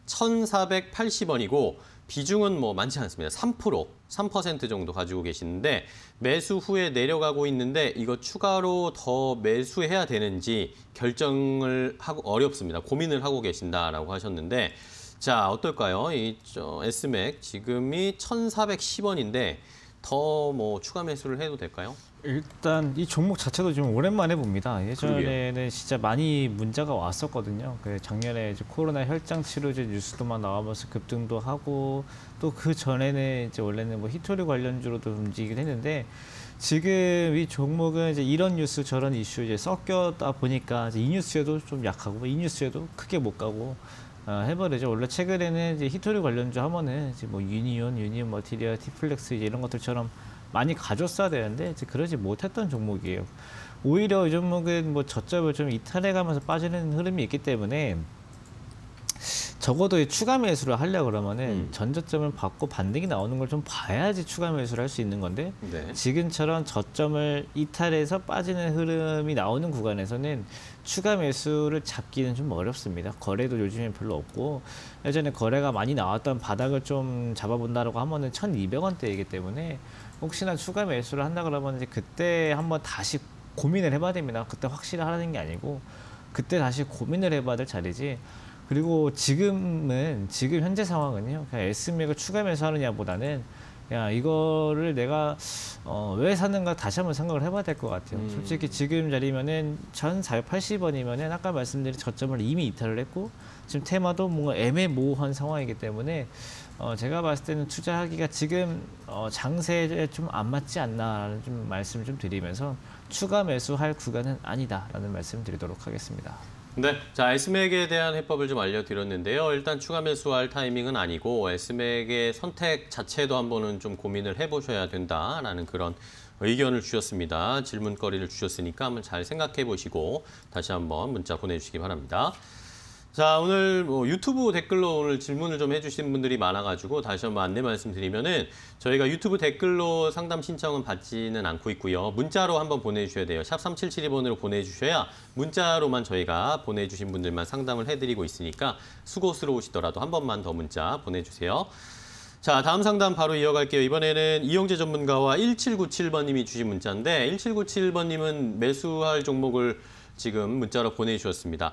S1: 천사백팔십 원이고 비중은 뭐 많지 않습니다. 삼 퍼센트, 삼 퍼센트 정도 가지고 계시는데 매수 후에 내려가고 있는데 이거 추가로 더 매수해야 되는지 결정을 하고 어렵습니다. 고민을 하고 계신다라고 하셨는데 자, 어떨까요? 이 저, 에스맥 지금이 천사백십 원인데 더 뭐 추가 매수를 해도 될까요?
S2: 일단 이 종목 자체도 좀 오랜만에 봅니다. 예전에는
S1: 그러게요.
S2: 진짜 많이 문자가 왔었거든요. 그 작년에 이제 코로나 혈장 치료제 뉴스도만 나오면서 급등도 하고 또 그 전에는 이제 원래는 뭐 히토리 관련주로도 움직이긴 했는데 지금 이 종목은 이제 이런 뉴스 저런 이슈 이제 섞였다 보니까 이제 이 뉴스에도 좀 약하고 이 뉴스에도 크게 못 가고 어, 해버리죠. 원래 최근에는 이제 히토리 관련주 하면은 이제 뭐 유니온, 유니온 머티리얼, 티플렉스 이제 이런 것들처럼 많이 가졌어야 되는데 이제 그러지 못했던 종목이에요. 오히려 이 종목은 뭐 저점을 좀 이탈해가면서 빠지는 흐름이 있기 때문에 적어도 이 추가 매수를 하려고 그러면은
S1: 음.
S2: 전저점을 받고 반등이 나오는 걸 좀 봐야지 추가 매수를 할 수 있는 건데
S1: 네.
S2: 지금처럼 저점을 이탈해서 빠지는 흐름이 나오는 구간에서는 추가 매수를 잡기는 좀 어렵습니다. 거래도 요즘엔 별로 없고 예전에 거래가 많이 나왔던 바닥을 좀 잡아본다라고 하면은 천이백 원대이기 때문에 혹시나 추가 매수를 한다 그러면 이제 그때 한번 다시 고민을 해봐야 됩니다. 그때 확실히 하라는 게 아니고 그때 다시 고민을 해봐야 될 자리지. 그리고 지금은 지금 현재 상황은요. 그냥 에스맥을 추가 매수하느냐보다는 야 이거를 내가 어, 왜 샀는가 다시 한번 생각을 해봐야 될 것 같아요.
S1: 음.
S2: 솔직히 지금 자리면은 천사백팔십 원이면은 아까 말씀드린 저점을 이미 이탈을 했고 지금 테마도 뭔가 애매모호한 상황이기 때문에 어, 제가 봤을 때는 투자하기가 지금 어, 장세에 좀 안 맞지 않나라는 좀 말씀을 좀 드리면서 추가 매수할 구간은 아니다라는 말씀 드리도록 하겠습니다.
S1: 네, 자 에스맥에 대한 해법을 좀 알려드렸는데요. 일단 추가 매수할 타이밍은 아니고 에스맥의 선택 자체도 한번은 좀 고민을 해보셔야 된다라는 그런 의견을 주셨습니다. 질문거리를 주셨으니까 한번 잘 생각해 보시고 다시 한번 문자 보내주시기 바랍니다. 자, 오늘 뭐 유튜브 댓글로 오늘 질문을 좀 해주신 분들이 많아가지고 다시 한번 안내 말씀드리면은 저희가 유튜브 댓글로 상담 신청은 받지는 않고 있고요. 문자로 한번 보내주셔야 돼요. 샵 삼칠칠이 번으로 보내주셔야 문자로만 저희가 보내주신 분들만 상담을 해드리고 있으니까 수고스러우시더라도 한 번만 더 문자 보내주세요. 자, 다음 상담 바로 이어갈게요. 이번에는 이영재 전문가와 일칠구칠 번님이 주신 문자인데 일칠구칠 번님은 매수할 종목을 지금 문자로 보내주셨습니다.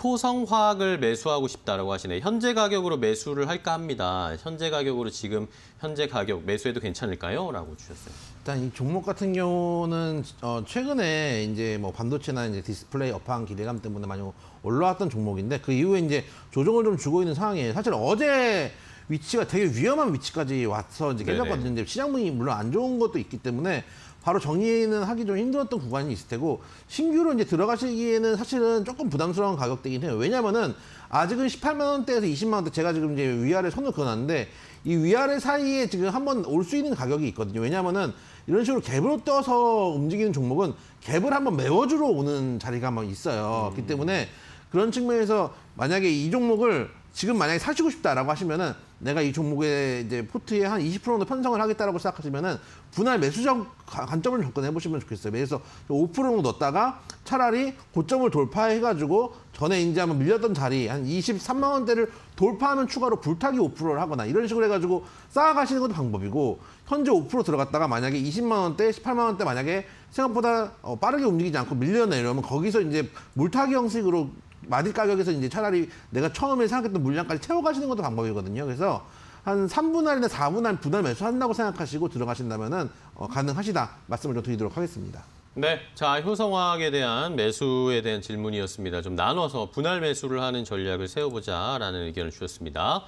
S1: 효성화학을 매수하고 싶다라고 하시네요. 현재 가격으로 매수를 할까 합니다. 현재 가격으로 지금 현재 가격 매수해도 괜찮을까요? 라고 주셨어요.
S3: 일단 이 종목 같은 경우는 어 최근에 이제 뭐 반도체나 이제 디스플레이 업황 기대감 때문에 많이 올라왔던 종목인데 그 이후에 이제 조정을 좀 주고 있는 상황이에요. 사실 어제 위치가 되게 위험한 위치까지 와서 이제 깨졌거든요. 이제 시장 분위기 물론 안 좋은 것도 있기 때문에 바로 정리는 하기 좀 힘들었던 구간이 있을 테고 신규로 이제 들어가시기에는 사실은 조금 부담스러운 가격대긴 해요. 왜냐면은 아직은 십팔만 원대에서 이십만 원대 제가 지금 이제 위아래 선을 그어놨는데 이 위아래 사이에 지금 한번 올 수 있는 가격이 있거든요. 왜냐면은 이런 식으로 갭으로 떠서 움직이는 종목은 갭을 한번 메워주러 오는 자리가 한번 있어요.
S1: 음.
S3: 그렇기 때문에 그런 측면에서 만약에 이 종목을 지금 만약에 사시고 싶다라고 하시면은 내가 이 종목의 이제 포트에 한 이십 퍼센트 정도 편성을 하겠다라고 생각하시면은 분할 매수적 관점을 접근해 보시면 좋겠어요. 그래서 오 퍼센트 정도 넣었다가 차라리 고점을 돌파해가지고 전에 이제 한번 밀렸던 자리 한 이십삼만 원대를 돌파하면 추가로 불타기 오 퍼센트를 하거나 이런 식으로 해가지고 쌓아가시는 것도 방법이고 현재 오 퍼센트 들어갔다가 만약에 이십만 원대, 십팔만 원대 만약에 생각보다 어, 빠르게 움직이지 않고 밀려나 이러면 거기서 이제 물타기 형식으로 마딜 가격에서 이제 차라리 내가 처음에 생각했던 물량까지 채워가시는 것도 방법이거든요. 그래서 한 삼 분할이나 사 분할 분할 매수한다고 생각하시고 들어가신다면은 어, 가능하시다 말씀을 좀 드리도록 하겠습니다.
S1: 네, 자 효성화학에 대한 매수에 대한 질문이었습니다. 좀 나눠서 분할 매수를 하는 전략을 세워보자라는 의견을 주셨습니다.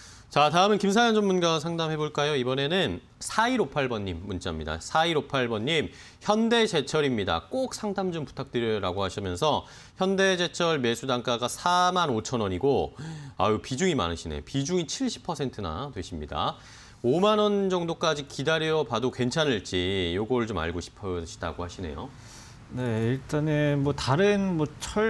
S1: 자, 다음은 김사연 전문가와 상담해볼까요? 이번에는 사일오팔 번님 문자입니다. 사일오팔 번님, 현대제철입니다. 꼭 상담 좀 부탁드려요 라고 하시면서 현대제철 매수 단가가 사만 오천 원이고 아유 비중이 많으시네. 비중이 칠십 퍼센트나 되십니다. 오만 원 정도까지 기다려봐도 괜찮을지 요걸 좀 알고 싶으시다고 하시네요.
S2: 네, 일단은 뭐 다른 뭐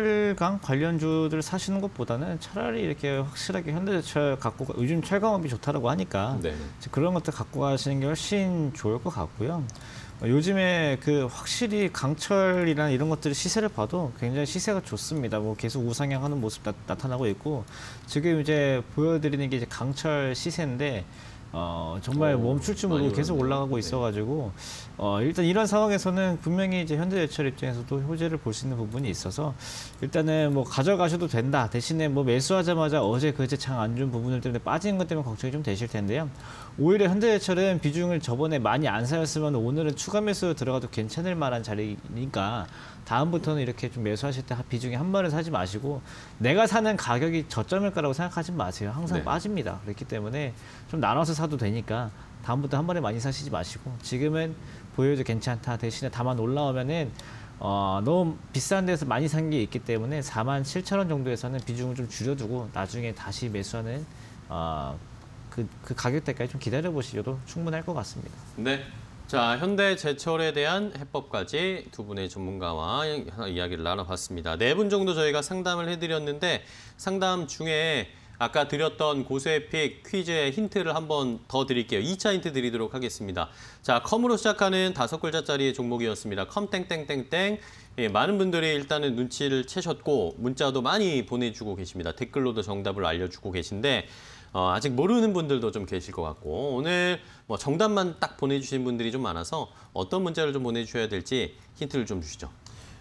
S2: 철강 관련주들 사시는 것보다는 차라리 이렇게 확실하게 현대제철 갖고 가, 요즘 철강업이 좋다라고 하니까
S1: 네.
S2: 그런 것들 갖고 가시는 게 훨씬 좋을 것 같고요. 요즘에 그 확실히 강철이나 이런 것들의 시세를 봐도 굉장히 시세가 좋습니다. 뭐 계속 우상향하는 모습 나, 나타나고 있고 지금 이제 보여드리는 게 이제 강철 시세인데. 어, 정말
S1: 오,
S2: 멈출 줄 모르고 계속
S1: 오르네요.
S2: 올라가고
S1: 네.
S2: 있어가지고 어, 일단 이런 상황에서는 분명히 이제 현대제철 입장에서도 효제를 볼 수 있는 부분이 있어서 일단은 뭐 가져가셔도 된다. 대신에 뭐 매수하자마자 어제 그제 장 안 좋은 부분들 때문에 빠지는 것 때문에 걱정이 좀 되실 텐데요. 오히려 현대제철은 비중을 저번에 많이 안 사였으면 오늘은 추가 매수 들어가도 괜찮을 만한 자리니까 다음부터는 이렇게 좀 매수하실 때 비중에 한 번에 사지 마시고 내가 사는 가격이 저점일 거라고 생각하지 마세요. 항상
S1: 네.
S2: 빠집니다. 그렇기 때문에 좀 나눠서 사도 되니까 다음부터 한 번에 많이 사시지 마시고 지금은 보여도 괜찮다. 대신에 다만 올라오면은 어, 너무 비싼 데서 많이 산 게 있기 때문에 사만 칠천 원 정도에서는 비중을 좀 줄여두고 나중에 다시 매수하는 어, 그, 그 가격대까지 좀 기다려 보시셔도 충분할 것 같습니다.
S1: 네. 자, 현대제철에 대한 해법까지 두 분의 전문가와 이야기를 나눠봤습니다. 네 분 정도 저희가 상담을 해드렸는데 상담 중에 아까 드렸던 고수의 픽 퀴즈의 힌트를 한번 더 드릴게요. 이 차 힌트 드리도록 하겠습니다. 자, 컴으로 시작하는 다섯 글자짜리의 종목이었습니다. 컴 땡땡땡땡. 예, 많은 분들이 일단은 눈치를 채셨고 문자도 많이 보내주고 계십니다. 댓글로도 정답을 알려주고 계신데 어, 아직 모르는 분들도 좀 계실 것 같고 오늘 뭐 정답만 딱 보내주신 분들이 좀 많아서 어떤 문자를 좀 보내주셔야 될지 힌트를 좀 주시죠.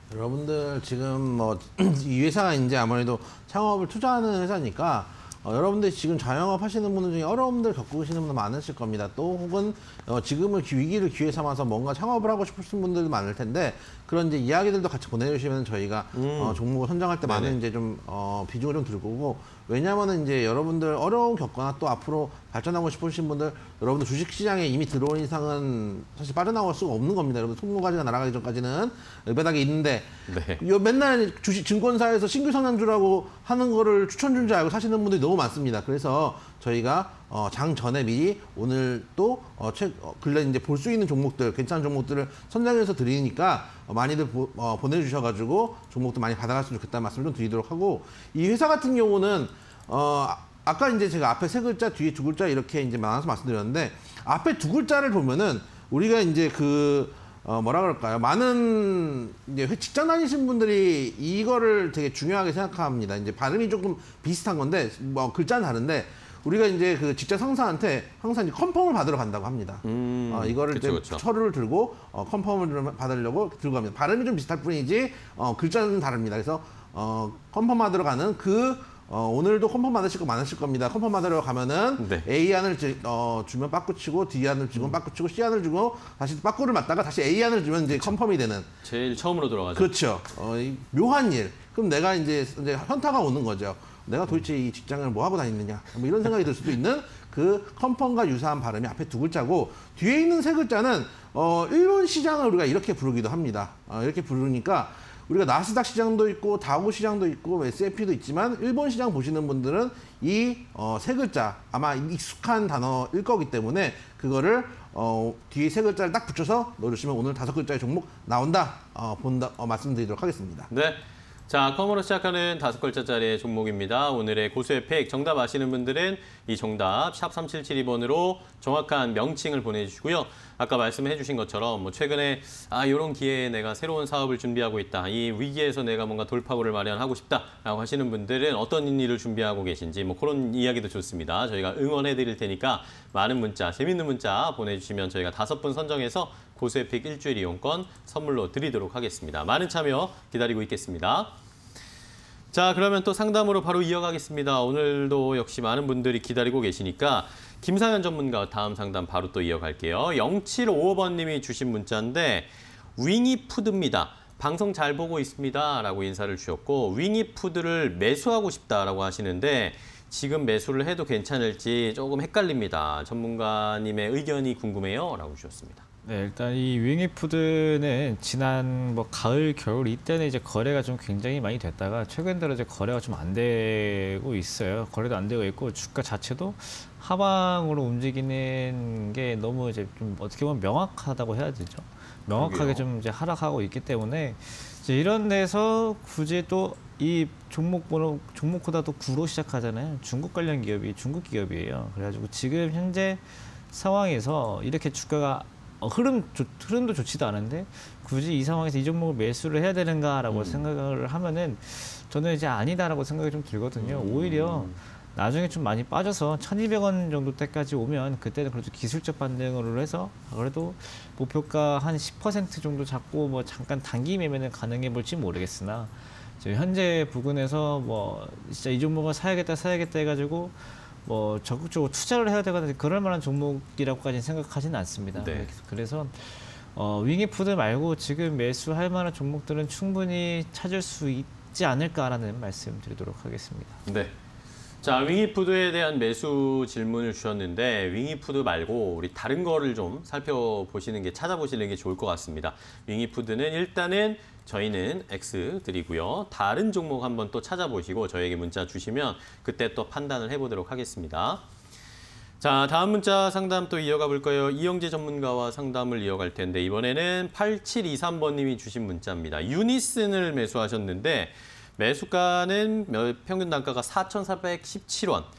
S3: 여러분들 지금 뭐 이 회사가 이제 아무래도 창업을 투자하는 회사니까 어, 여러분들 지금 자영업 하시는 분들 중에 어려움들 겪고 계시는 분들 많으실 겁니다. 또 혹은 어, 지금은 위기를 기회 삼아서 뭔가 창업을 하고 싶으신 분들도 많을 텐데 그런 이제 이야기들도 같이 보내주시면 저희가 음. 어, 종목을 선정할 때 많은 이제 좀 어, 비중을 좀 들고 오고 왜냐하면은 이제 여러분들 어려움 겪거나 또 앞으로 발전하고 싶으신 분들 여러분들 주식시장에 이미 들어온 이상은 사실 빠져나올 수가 없는 겁니다. 여러분 손모가지가 날아가기 전까지는 바닥에 있는데
S1: 네.
S3: 요 맨날 주식 증권사에서 신규 상장주라고 하는 거를 추천준 줄 알고 사시는 분들이 너무 많습니다. 그래서 저희가 어, 장 전에 미리 오늘 또 어, 최, 어, 근래 이제 볼 수 있는 종목들, 괜찮은 종목들을 선정해서 드리니까 어, 많이들 보, 어, 보내주셔가지고 종목도 많이 받아갔으면 좋겠다는 말씀을 좀 드리도록 하고 이 회사 같은 경우는 어, 아까 이제 제가 앞에 세 글자, 뒤에 두 글자 이렇게 이제 나눠서 말씀드렸는데 앞에 두 글자를 보면은 우리가 이제 그 어, 뭐라 그럴까요? 많은 이제 직장 다니신 분들이 이거를 되게 중요하게 생각합니다. 이제 발음이 조금 비슷한 건데 뭐 글자는 다른데. 우리가 이제 그 직장 상사한테 항상 이제 컨펌을 받으러 간다고 합니다. 음, 어, 이거를 그쵸, 이제 그쵸. 서류를 들고 어, 컨펌을 받으려고 들고 갑니다. 발음이 좀 비슷할 뿐이지 어, 글자는 다릅니다. 그래서 어, 컨펌 받으러 가는 그 어, 오늘도 컨펌 받으실 거 많으실 겁니다. 컨펌 받으러 가면은 네. A 안을 지, 어, 주면 빠꾸 치고 D 안을 주면 음. 빠꾸 치고 C 안을 주고 다시 빠꾸를 맞다가 다시 A 안을 주면 이제 그쵸. 컨펌이 되는.
S1: 제일 처음으로 들어가죠.
S3: 그렇죠. 어, 이 묘한 일. 그럼 내가 이제, 이제 현타가 오는 거죠. 내가 도대체 이 직장을 뭐 하고 다니느냐 뭐 이런 생각이 들 수도 있는 그 컨펌과 유사한 발음이 앞에 두 글자고 뒤에 있는 세 글자는 어, 일본 시장을 우리가 이렇게 부르기도 합니다. 어, 이렇게 부르니까 우리가 나스닥 시장도 있고 다우 시장도 있고 에스 앤 피도 있지만 일본 시장 보시는 분들은 이 어, 세 글자 아마 익숙한 단어일 거기 때문에 그거를 어, 뒤에 세 글자를 딱 붙여서 넣어주시면 오늘 다섯 글자의 종목 나온다 어, 본다 어, 말씀드리도록 하겠습니다.
S1: 네. 자, 컴으로 시작하는 다섯 글자짜리의 종목입니다. 오늘의 고수의 팩 정답 아시는 분들은 이 정답 샵 삼칠칠이 번으로 정확한 명칭을 보내주시고요. 아까 말씀해 주신 것처럼 뭐 최근에 아 이런 기회에 내가 새로운 사업을 준비하고 있다. 이 위기에서 내가 뭔가 돌파구를 마련하고 싶다라고 하시는 분들은 어떤 일을 준비하고 계신지 뭐 그런 이야기도 좋습니다. 저희가 응원해 드릴 테니까 많은 문자, 재밌는 문자 보내주시면 저희가 다섯 분 선정해서 고수의 픽 일주일 이용권 선물로 드리도록 하겠습니다. 많은 참여 기다리고 있겠습니다. 자, 그러면 또 상담으로 바로 이어가겠습니다. 오늘도 역시 많은 분들이 기다리고 계시니까 김상현 전문가 다음 상담 바로 또 이어갈게요. 영칠오오 번님이 주신 문자인데 윙이푸드입니다. 방송 잘 보고 있습니다. 라고 인사를 주셨고 윙이푸드를 매수하고 싶다라고 하시는데 지금 매수를 해도 괜찮을지 조금 헷갈립니다. 전문가님의 의견이 궁금해요. 라고 주셨습니다.
S2: 네, 일단 이 윙이푸드는 지난 뭐 가을, 겨울 이때는 이제 거래가 좀 굉장히 많이 됐다가 최근 들어 이제 거래가 좀 안 되고 있어요. 거래도 안 되고 있고 주가 자체도 하방으로 움직이는 게 너무 이제 좀 어떻게 보면 명확하다고 해야 되죠. 명확하게 좀 이제 하락하고 있기 때문에 이제 이런 데서 굳이 또 이 종목 번호 종목 코드도 구로 시작하잖아요. 중국 관련 기업이 중국 기업이에요. 그래가지고 지금 현재 상황에서 이렇게 주가가 어, 흐름, 조, 흐름도 좋지도 않은데 굳이 이 상황에서 이 종목을 매수를 해야 되는가라고 음. 생각을 하면은 저는 이제 아니다라고 생각이 좀 들거든요. 음. 오히려 나중에 좀 많이 빠져서 천이백 원 정도 때까지 오면 그때는 그래도 기술적 반등으로 해서 그래도 목표가 한 십 퍼센트 정도 잡고 뭐 잠깐 단기 매매는 가능해 볼지 모르겠으나 현재 부근에서 뭐 진짜 이 종목을 사야겠다 사야겠다 해가지고 뭐 적극적으로 투자를 해야 되거나 그럴 만한 종목이라고까지는 생각하지는 않습니다.
S1: 네.
S2: 그래서 어, 윙이푸드 말고 지금 매수할 만한 종목들은 충분히 찾을 수 있지 않을까라는 말씀드리도록 하겠습니다.
S1: 네. 자, 윙이푸드에 대한 매수 질문을 주셨는데 윙이푸드 말고 우리 다른 거를 좀 살펴보시는 게 찾아보시는 게 좋을 것 같습니다. 윙이푸드는 일단은 저희는 X 드리고요. 다른 종목 한번 또 찾아보시고 저에게 문자 주시면 그때 또 판단을 해보도록 하겠습니다. 자, 다음 문자 상담 또 이어가 볼까요? 이영재 전문가와 상담을 이어갈 텐데 이번에는 팔칠이삼 번님이 주신 문자입니다. 유니슨을 매수하셨는데 매수가는 평균 단가가 사천사백십칠 원,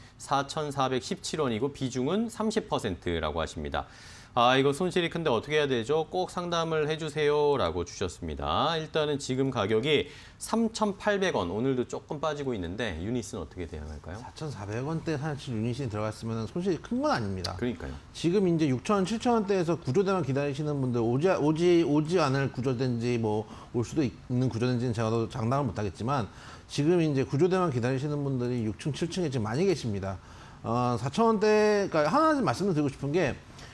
S1: 사천사백십칠 원이고 비중은 삼십 퍼센트라고 하십니다. 아, 이거 손실이 큰데 어떻게 해야 되죠? 꼭 상담을 해주세요 라고 주셨습니다. 일단은 지금 가격이 삼천팔백 원, 오늘도 조금 빠지고 있는데 유닛은 어떻게 대응할까요?
S3: 사천사백 원대 사실 유닛이 들어갔으면 손실이 큰 건 아닙니다.
S1: 그러니까요.
S3: 지금 이제 육천 원, 칠천 원대에서 구조대만 기다리시는 분들 오지, 오지, 오지 않을 구조대인지 뭐 올 수도 있는 구조대인지는 제가 더 장담을 못하겠지만 지금 이제 구조대만 기다리시는 분들이 육 층, 칠 층에 지금 많이 계십니다. 어, 사천 원대, 그러니까 하나 말씀을 드리고 싶은 게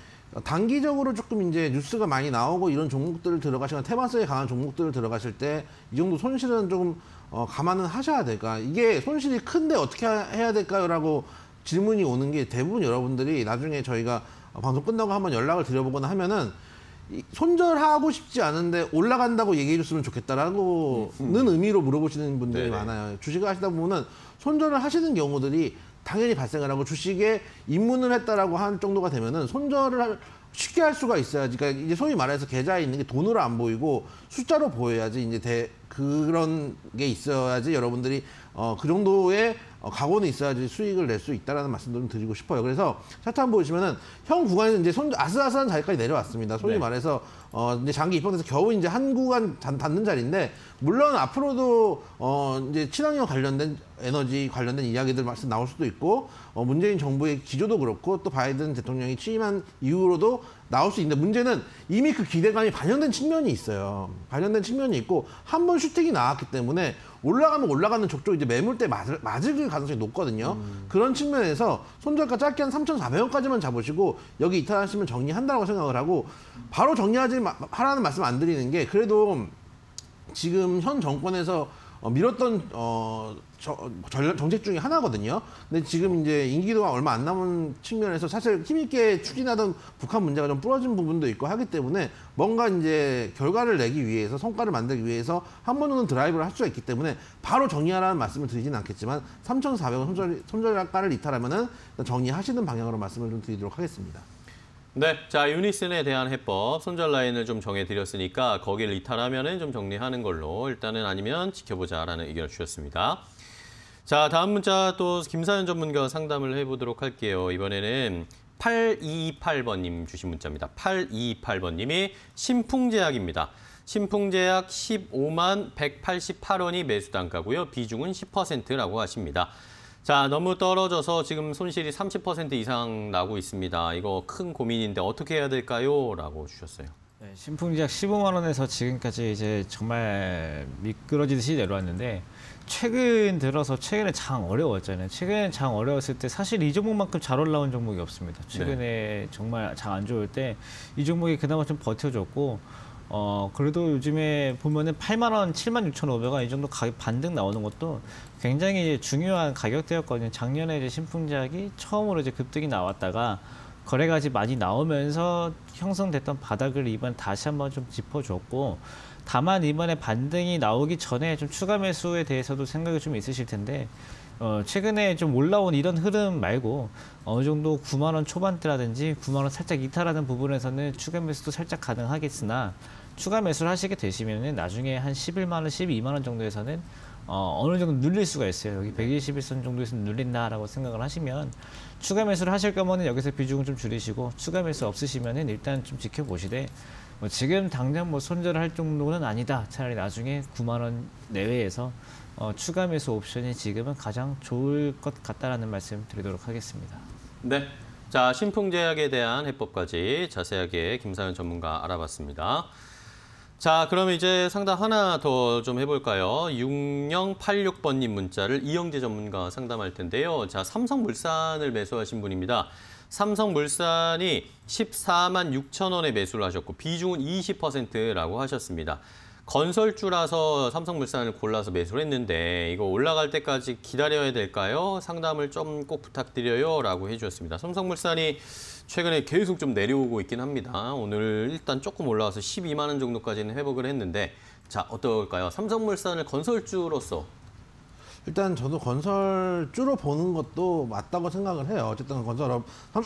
S3: 단기적으로 조금 이제 뉴스가 많이 나오고 이런 종목들을 들어가시거나 테마스에 강한 종목들을 들어가실 때 이 정도 손실은 조금 어, 감안은 하셔야 될까. 이게 손실이 큰데 어떻게 해야 될까요? 라고 질문이 오는 게 대부분 여러분들이 나중에 저희가 방송 끝나고 한번 연락을 드려보거나 하면은 이 손절하고 싶지 않은데 올라간다고 얘기해 줬으면 좋겠다라고는 음. 의미로 물어보시는 분들이 네네. 많아요. 주식을 하시다 보면은 손절을 하시는 경우들이 당연히 발생을 하고 주식에 입문을 했다라고 하는 정도가 되면은 손절을 할, 쉽게 할 수가 있어야지. 그러니까 이제 소위 말해서 계좌에 있는 게 돈으로 안 보이고 숫자로 보여야지 이제 대, 그런 게 있어야지 여러분들이 어, 그 정도의 어, 각오는 있어야지 수익을 낼 수 있다라는 말씀도 좀 드리고 싶어요. 그래서 차트 한번 보시면은 형 구간에서 이제 손 아슬아슬한 자리까지 내려왔습니다. 소위 네. 말해서 어, 이제 장기 입방돼서 겨우 이제 한 구간 닿는 자리인데 물론 앞으로도 어, 이제 친환경 관련된 에너지 관련된 이야기들 말씀 나올 수도 있고 어, 문재인 정부의 기조도 그렇고 또 바이든 대통령이 취임한 이후로도 나올 수 있는데 문제는 이미 그 기대감이 반영된 측면이 있어요. 반영된 측면이 있고 한 번 슈팅이 나왔기 때문에 올라가면 올라가는 족족 이제 매물대 맞을, 맞을 가능성이 높거든요. 음. 그런 측면에서 손절가 짧게 한 삼천사백 원까지만 잡으시고 여기 이탈하시면 정리한다고 생각을 하고 바로 정리하지 마, 하라는 말씀 안 드리는 게 그래도 지금 현 정권에서 어, 밀었던 어, 저, 전, 정책 중에 하나거든요. 근데 지금 이제 임기도가 얼마 안 남은 측면에서 사실 힘있게 추진하던 북한 문제가 좀 부러진 부분도 있고 하기 때문에 뭔가 이제 결과를 내기 위해서 성과를 만들기 위해서 한 번 정도 드라이브를 할 수가 있기 때문에 바로 정리하라는 말씀을 드리지는 않겠지만 삼천사백 원 손절, 손절가를 이탈하면은 정리하시는 방향으로 말씀을 좀 드리도록 하겠습니다.
S1: 네, 자 유니슨에 대한 해법 손절 라인을 좀 정해드렸으니까 거기를 이탈하면은 좀 정리하는 걸로 일단은 아니면 지켜보자라는 의견을 주셨습니다. 자 다음 문자 또 김사연 전문가와 상담을 해보도록 할게요. 이번에는 팔이이팔 번님 주신 문자입니다. 팔이이팔 번님이 신풍제약입니다. 신풍제약 십오만 백팔십팔 원이 매수 단가고요. 비중은 십 퍼센트라고 하십니다. 자, 너무 떨어져서 지금 손실이 삼십 퍼센트 이상 나고 있습니다. 이거 큰 고민인데 어떻게 해야 될까요? 라고 주셨어요.
S2: 네, 신풍제약 십오만 원에서 지금까지 이제 정말 미끄러지듯이 내려왔는데 최근 들어서 최근에 장 어려웠잖아요. 최근에 장 어려웠을 때 사실 이 종목만큼 잘 올라온 종목이 없습니다. 최근에 네. 정말 장 안 좋을 때 이 종목이 그나마 좀 버텨줬고 어 그래도 요즘에 보면은 팔만 원, 칠만 육천오백 원 이 정도 가격 반등 나오는 것도 굉장히 중요한 가격대였거든요. 작년에 이제 신풍제약이 처음으로 이제 급등이 나왔다가 거래가 이제 많이 나오면서 형성됐던 바닥을 이번 다시 한번 좀 짚어줬고 다만 이번에 반등이 나오기 전에 좀 추가 매수에 대해서도 생각이 좀 있으실 텐데 어, 최근에 좀 올라온 이런 흐름 말고 어느 정도 구만 원 초반대라든지 구만 원 살짝 이탈하는 부분에서는 추가 매수도 살짝 가능하겠으나 추가 매수를 하시게 되시면은 나중에 한 십일만 원, 십이만 원 정도에서는 어, 어느 정도 눌릴 수가 있어요. 여기 백이십일 선 정도에서 눌린다라고 생각을 하시면 추가 매수를 하실 거면은 여기서 비중을 좀 줄이시고 추가 매수 없으시면은 일단 좀 지켜보시되 뭐 지금 당장 뭐 손절을 할 정도는 아니다. 차라리 나중에 구만 원 내외에서 어, 추가 매수 옵션이 지금은 가장 좋을 것 같다라는 말씀 드리도록 하겠습니다.
S1: 네, 자 신풍제약에 대한 해법까지 자세하게 김사연 전문가 알아봤습니다. 자, 그러면 이제 상담 하나 더 좀 해볼까요? 육영팔육 번님 문자를 이영재 전문가와 상담할 텐데요. 자, 삼성물산을 매수하신 분입니다. 삼성물산이 십사만 육천 원에 매수를 하셨고 비중은 이십 퍼센트라고 하셨습니다. 건설주라서 삼성물산을 골라서 매수를 했는데 이거 올라갈 때까지 기다려야 될까요? 상담을 좀 꼭 부탁드려요 라고 해주셨습니다. 삼성물산이 최근에 계속 좀 내려오고 있긴 합니다. 오늘 일단 조금 올라와서 십이만 원 정도까지는 회복을 했는데 자, 어떨까요? 삼성물산을 건설주로서
S3: 일단 저도 건설주로 보는 것도 맞다고 생각을 해요. 어쨌든 건설업,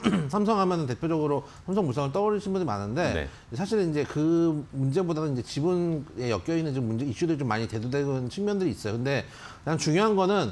S3: 삼성 하면 대표적으로 삼성물산을 떠올리시는 분들이 많은데
S1: 네.
S3: 사실은 이제 그 문제보다는 이제 지분에 엮여있는 좀 문제, 이슈들이 좀 많이 대두되는 측면들이 있어요. 근데 그냥 중요한 거는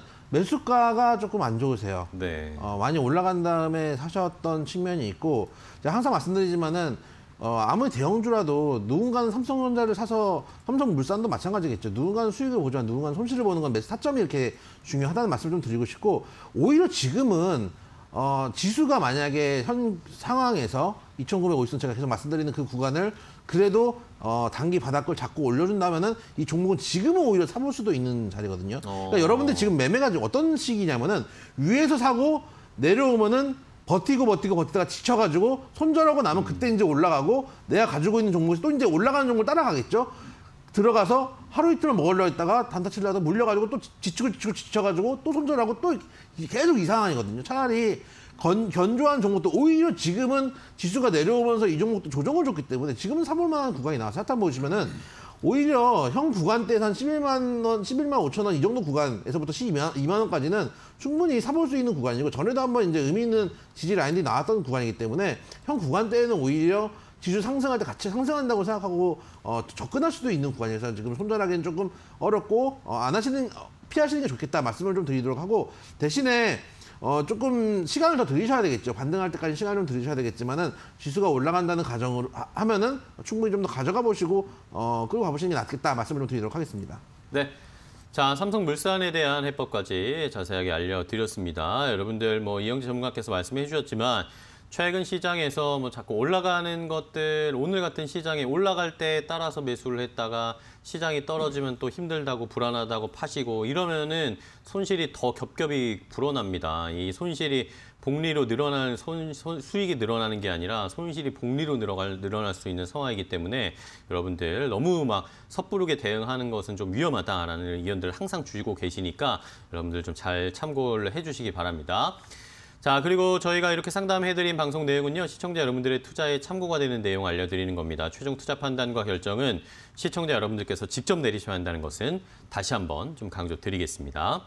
S3: 매수가가 조금 안 좋으세요.
S1: 네.
S3: 어, 많이 올라간 다음에 사셨던 측면이 있고 제가 항상 말씀드리지만은 어, 아무리 대형주라도 누군가는 삼성전자를 사서 삼성물산도 마찬가지겠죠. 누군가는 수익을 보지만 누군가는 손실을 보는 건 매수 타점이 이렇게 중요하다는 말씀을 좀 드리고 싶고 오히려 지금은 어, 지수가 만약에 현 상황에서 이천구백오십 선 제가 계속 말씀드리는 그 구간을 그래도 어, 단기 바닥을 잡고 올려준다면은 이 종목은 지금은 오히려 사볼 수도 있는 자리거든요. 그러니까
S1: 어.
S3: 여러분들 지금 매매가 지금 어떤 시기냐면은 위에서 사고 내려오면은 버티고 버티고 버티다가 지쳐가지고 손절하고 나면 그때 이제 올라가고 내가 가지고 있는 종목이 또 이제 올라가는 종목을 따라가겠죠. 들어가서 하루 이틀만 먹으려 했다가 단타 치려다 물려가지고 또 지치고 지치고 지쳐가지고 또 손절하고 또 계속 이 상황이거든요. 차라리 건, 견조한 종목도 오히려 지금은 지수가 내려오면서 이 종목도 조정을 줬기 때문에 지금은 사볼 만한 구간이 나와서 하타 보시면은 오히려 형 구간대에서 한 십일만 원, 십일만 오천 원 이 정도 구간에서부터 십이만 원까지는 충분히 사볼 수 있는 구간이고 전에도 한번 이제 의미 있는 지지 라인들이 나왔던 구간이기 때문에 형 구간대에는 오히려 지수 상승할 때 같이 상승한다고 생각하고 어, 접근할 수도 있는 구간이어서 지금 손절하기는 조금 어렵고 어, 안 하시는 피하시는 게 좋겠다 말씀을 좀 드리도록 하고 대신에 어, 조금 시간을 더 들이셔야 되겠죠. 반등할 때까지 시간을 좀 들이셔야 되겠지만은 지수가 올라간다는 가정으로 하, 하면은 충분히 좀 더 가져가 보시고 어, 끌고 가보시는 게 낫겠다 말씀을 좀 드리도록 하겠습니다.
S1: 네. 자, 삼성물산에 대한 해법까지 자세하게 알려드렸습니다. 여러분들 뭐 이영재 전문가께서 말씀해 주셨지만 최근 시장에서 뭐 자꾸 올라가는 것들, 오늘 같은 시장에 올라갈 때 따라서 매수를 했다가 시장이 떨어지면 또 힘들다고 불안하다고 파시고 이러면은 손실이 더 겹겹이 불어납니다. 이 손실이 복리로 늘어나는 손, 손, 수익이 늘어나는 게 아니라 손실이 복리로 늘어갈, 늘어날 수 있는 상황이기 때문에 여러분들 너무 막 섣부르게 대응하는 것은 좀 위험하다라는 의견들을 항상 주시고 계시니까 여러분들 좀 잘 참고를 해주시기 바랍니다. 자, 그리고 저희가 이렇게 상담해드린 방송 내용은요, 시청자 여러분들의 투자에 참고가 되는 내용 알려드리는 겁니다. 최종 투자 판단과 결정은 시청자 여러분들께서 직접 내리셔야 한다는 것은 다시 한번 좀 강조드리겠습니다.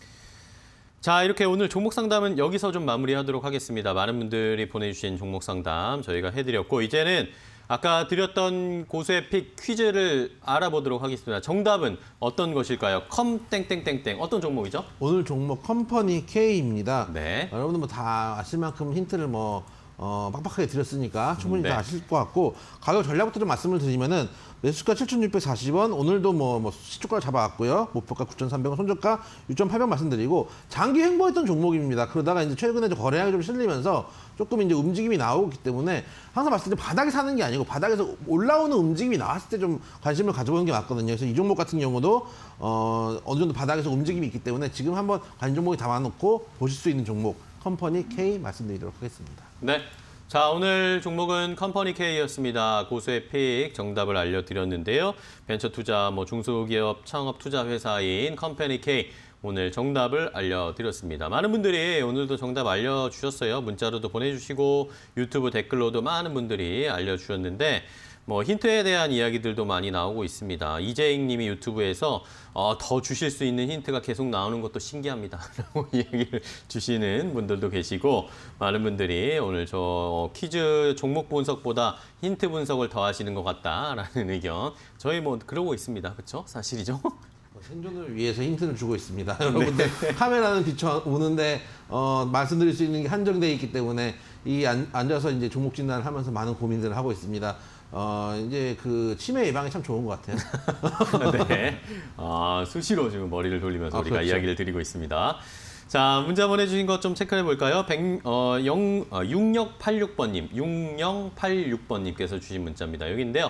S1: 자, 이렇게 오늘 종목 상담은 여기서 좀 마무리하도록 하겠습니다. 많은 분들이 보내주신 종목 상담 저희가 해드렸고 이제는 아까 드렸던 고수의 픽 퀴즈를 알아보도록 하겠습니다. 정답은 어떤 것일까요? 컴 땡땡땡땡 어떤 종목이죠?
S3: 오늘 종목 컴퍼니 K입니다.
S1: 네.
S3: 어, 여러분들 뭐 다 아실 만큼 힌트를 뭐 어, 빡빡하게 드렸으니까 충분히
S1: 네.
S3: 다 아실 것 같고 가격 전략부터 좀 말씀을 드리면은 매수가 칠천육백사십 원, 오늘도 뭐, 뭐 시초가 잡아왔고요. 목표가 구천삼백 원, 손절가 육천팔백 원 말씀드리고 장기 횡보했던 종목입니다. 그러다가 이제 최근에 좀 거래량이 좀 실리면서 조금 이제 움직임이 나오기 때문에 항상 봤을 때 바닥에 사는 게 아니고 바닥에서 올라오는 움직임이 나왔을 때 좀 관심을 가져보는 게 맞거든요. 그래서 이 종목 같은 경우도 어, 어느 정도 바닥에서 움직임이 있기 때문에 지금 한번 관심 종목에 담아놓고 보실 수 있는 종목 컴퍼니 K 말씀드리도록 하겠습니다.
S1: 네. 자, 오늘 종목은 컴퍼니 K였습니다. 고수의 픽 정답을 알려드렸는데요. 벤처 투자, 뭐 중소기업 창업 투자 회사인 컴퍼니 K 오늘 정답을 알려드렸습니다. 많은 분들이 오늘도 정답 알려주셨어요. 문자로도 보내주시고 유튜브 댓글로도 많은 분들이 알려주셨는데 뭐 힌트에 대한 이야기들도 많이 나오고 있습니다. 이재익 님이 유튜브에서 어, 더 주실 수 있는 힌트가 계속 나오는 것도 신기합니다. 라고 얘기를 주시는 분들도 계시고 많은 분들이 오늘 저 퀴즈 종목 분석보다 힌트 분석을 더 하시는 것 같다라는 의견. 저희 뭐 그러고 있습니다. 그렇죠? 사실이죠?
S3: 생존을 위해서 힌트를 주고 있습니다. 여러분들 네. 카메라는 비춰오는데 어, 말씀드릴 수 있는 게 한정되어 있기 때문에 이 안, 앉아서 이제 종목 진단을 하면서 많은 고민들을 하고 있습니다. 어, 이제 그 치매 예방에 참 좋은 것 같아요.
S1: 네. 아, 수시로 지금 머리를 돌리면서
S3: 아,
S1: 우리가
S3: 그렇죠.
S1: 이야기를 드리고 있습니다. 자, 문자 보내주신 것 좀 체크해 볼까요? 백, 어, 영, 어, 육육팔육 번님, 육영팔육 번님께서 주신 문자입니다. 여기인데요.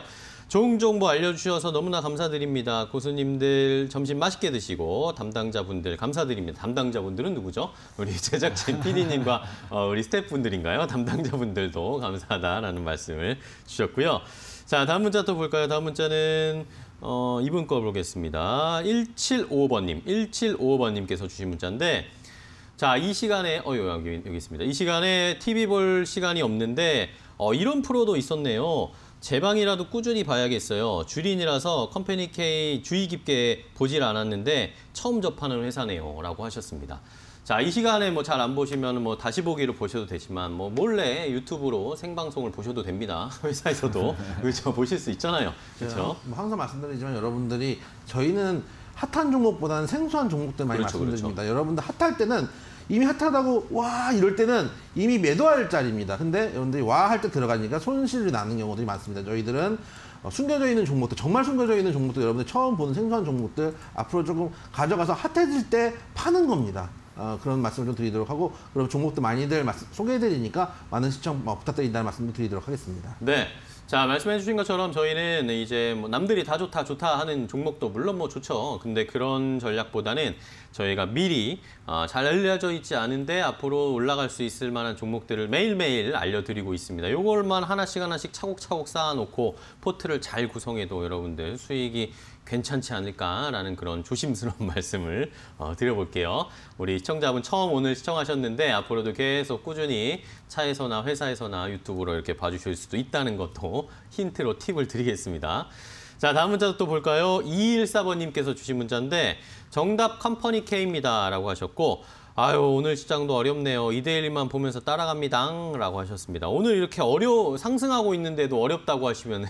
S1: 좋은 정보 알려주셔서 너무나 감사드립니다. 고수님들 점심 맛있게 드시고 담당자분들 감사드립니다. 담당자분들은 누구죠? 우리 제작진 피디님과 어, 우리 스태프분들인가요? 담당자분들도 감사하다라는 말씀을 주셨고요. 자, 다음 문자 또 볼까요? 다음 문자는 어, 이분 거 보겠습니다. 일칠오오 번님, 일칠오오 번님께서 주신 문자인데 자, 이 시간에 어 여기 여기 있습니다. 이 시간에 티비 볼 시간이 없는데 어, 이런 프로도 있었네요. 제 방이라도 꾸준히 봐야겠어요. 주린이라서 컴퍼니 K 주의 깊게 보질 않았는데 처음 접하는 회사네요. 라고 하셨습니다. 자, 이 시간에 뭐 잘 안 보시면 뭐 다시 보기로 보셔도 되지만 뭐 몰래 유튜브로 생방송을 보셔도 됩니다. 회사에서도 그렇죠. 보실 수 있잖아요. 그렇죠.
S3: 뭐 항상 말씀드리지만 여러분들이 저희는 핫한 종목보다는 생소한 종목들 많이
S1: 그렇죠,
S3: 말씀드립니다.
S1: 그렇죠.
S3: 여러분들 핫할 때는 이미 핫하다고 와 이럴 때는 이미 매도할 자리입니다. 근데 여러분들이 와 할 때 들어가니까 손실이 나는 경우들이 많습니다. 저희들은 어, 숨겨져 있는 종목들, 정말 숨겨져 있는 종목들, 여러분들 처음 보는 생소한 종목들 앞으로 조금 가져가서 핫해질 때 파는 겁니다. 어, 그런 말씀을 좀 드리도록 하고, 그럼 종목도 많이들 소개해드리니까 많은 시청 어, 부탁드린다는 말씀을 드리도록 하겠습니다.
S1: 네. 자, 말씀해 주신 것처럼 저희는 이제 뭐 남들이 다 좋다 좋다 하는 종목도 물론 뭐 좋죠. 근데 그런 전략보다는 저희가 미리 어, 잘 알려져 있지 않은데 앞으로 올라갈 수 있을 만한 종목들을 매일매일 알려드리고 있습니다. 요걸만 하나씩 하나씩 차곡차곡 쌓아놓고 포트를 잘 구성해도 여러분들 수익이 괜찮지 않을까라는 그런 조심스러운 말씀을 어, 드려볼게요. 우리 시청자분 처음 오늘 시청하셨는데 앞으로도 계속 꾸준히 차에서나 회사에서나 유튜브로 이렇게 봐주실 수도 있다는 것도 힌트로 팁을 드리겠습니다. 자, 다음 문자도 또 볼까요? 이일사 번님께서 주신 문자인데 정답 컴퍼니 K입니다 라고 하셨고, 아유 오늘 시장도 어렵네요. 이 대 일만 보면서 따라갑니다 라고 하셨습니다. 오늘 이렇게 어려 상승하고 있는데도 어렵다고 하시면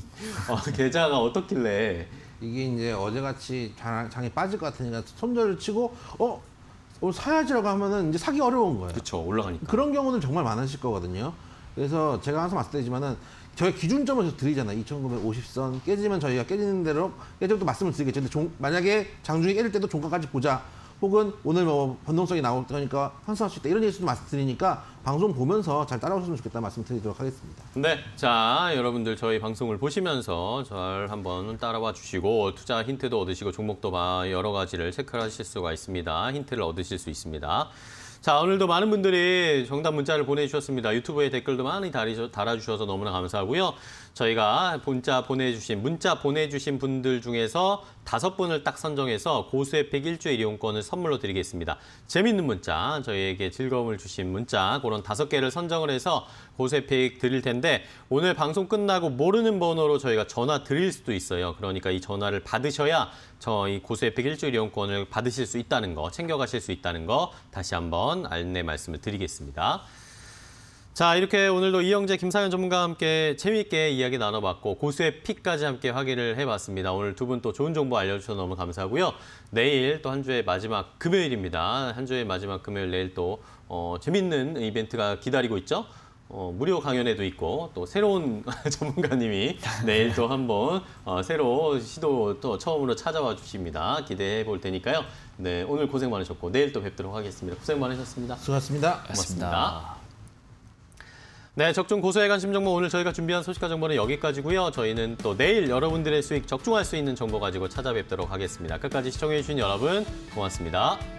S1: 어, 계좌가 어떻길래
S3: 이게 이제 어제같이 장, 장이 빠질 것 같으니까 손절을 치고 어? 오늘 사야지라고 하면은 이제 사기 어려운 거예요.
S1: 그렇죠. 올라가니까.
S3: 그런 경우는 정말 많으실 거거든요. 그래서 제가 항상 말씀드리지만은 저희 기준점을 드리잖아요. 이천구백오십 선 깨지면 저희가 깨지는 대로 깨지면 또 말씀을 드리겠죠. 근데 종, 만약에 장중에 깨질 때도 종가까지 보자. 혹은 오늘 뭐 변동성이 나올 거니까 환수할 수 있다. 이런 얘기도 말씀드리니까 방송 보면서 잘 따라오셨으면 좋겠다 말씀드리도록 하겠습니다.
S1: 네, 자 여러분들 저희 방송을 보시면서 잘 한번 따라와 주시고 투자 힌트도 얻으시고 종목도 봐 여러 가지를 체크하실 수가 있습니다. 힌트를 얻으실 수 있습니다. 자, 오늘도 많은 분들이 정답 문자를 보내주셨습니다. 유튜브에 댓글도 많이 달아주셔서 너무나 감사하고요. 저희가 문자 보내주신, 문자 보내주신 분들 중에서 다섯 분을 딱 선정해서 고수혜택 일주일 이용권을 선물로 드리겠습니다. 재밌는 문자, 저희에게 즐거움을 주신 문자, 그런 다섯 개를 선정을 해서 고수혜택 드릴 텐데 오늘 방송 끝나고 모르는 번호로 저희가 전화 드릴 수도 있어요. 그러니까 이 전화를 받으셔야 저희 고수혜택 일주일 이용권을 받으실 수 있다는 거, 챙겨가실 수 있다는 거 다시 한번 안내 말씀을 드리겠습니다. 자, 이렇게 오늘도 이영재, 김상현 전문가와 함께 재미있게 이야기 나눠봤고 고수의 픽까지 함께 확인을 해봤습니다. 오늘 두 분 또 좋은 정보 알려주셔서 너무 감사하고요. 내일 또 한 주의 마지막 금요일입니다. 한 주의 마지막 금요일 내일 또 어, 재밌는 이벤트가 기다리고 있죠. 어, 무료 강연회도 있고 또 새로운 전문가님이 내일 또 한번 어, 새로 시도 또 처음으로 찾아와 주십니다. 기대해 볼 테니까요. 네, 오늘 고생 많으셨고 내일 또 뵙도록 하겠습니다. 고생 많으셨습니다.
S3: 수고하셨습니다.
S1: 고맙습니다. 네, 적중 고수의 관심 정보 오늘 저희가 준비한 소식과 정보는 여기까지고요. 저희는 또 내일 여러분들의 수익 적중할 수 있는 정보 가지고 찾아뵙도록 하겠습니다. 끝까지 시청해 주신 여러분 고맙습니다.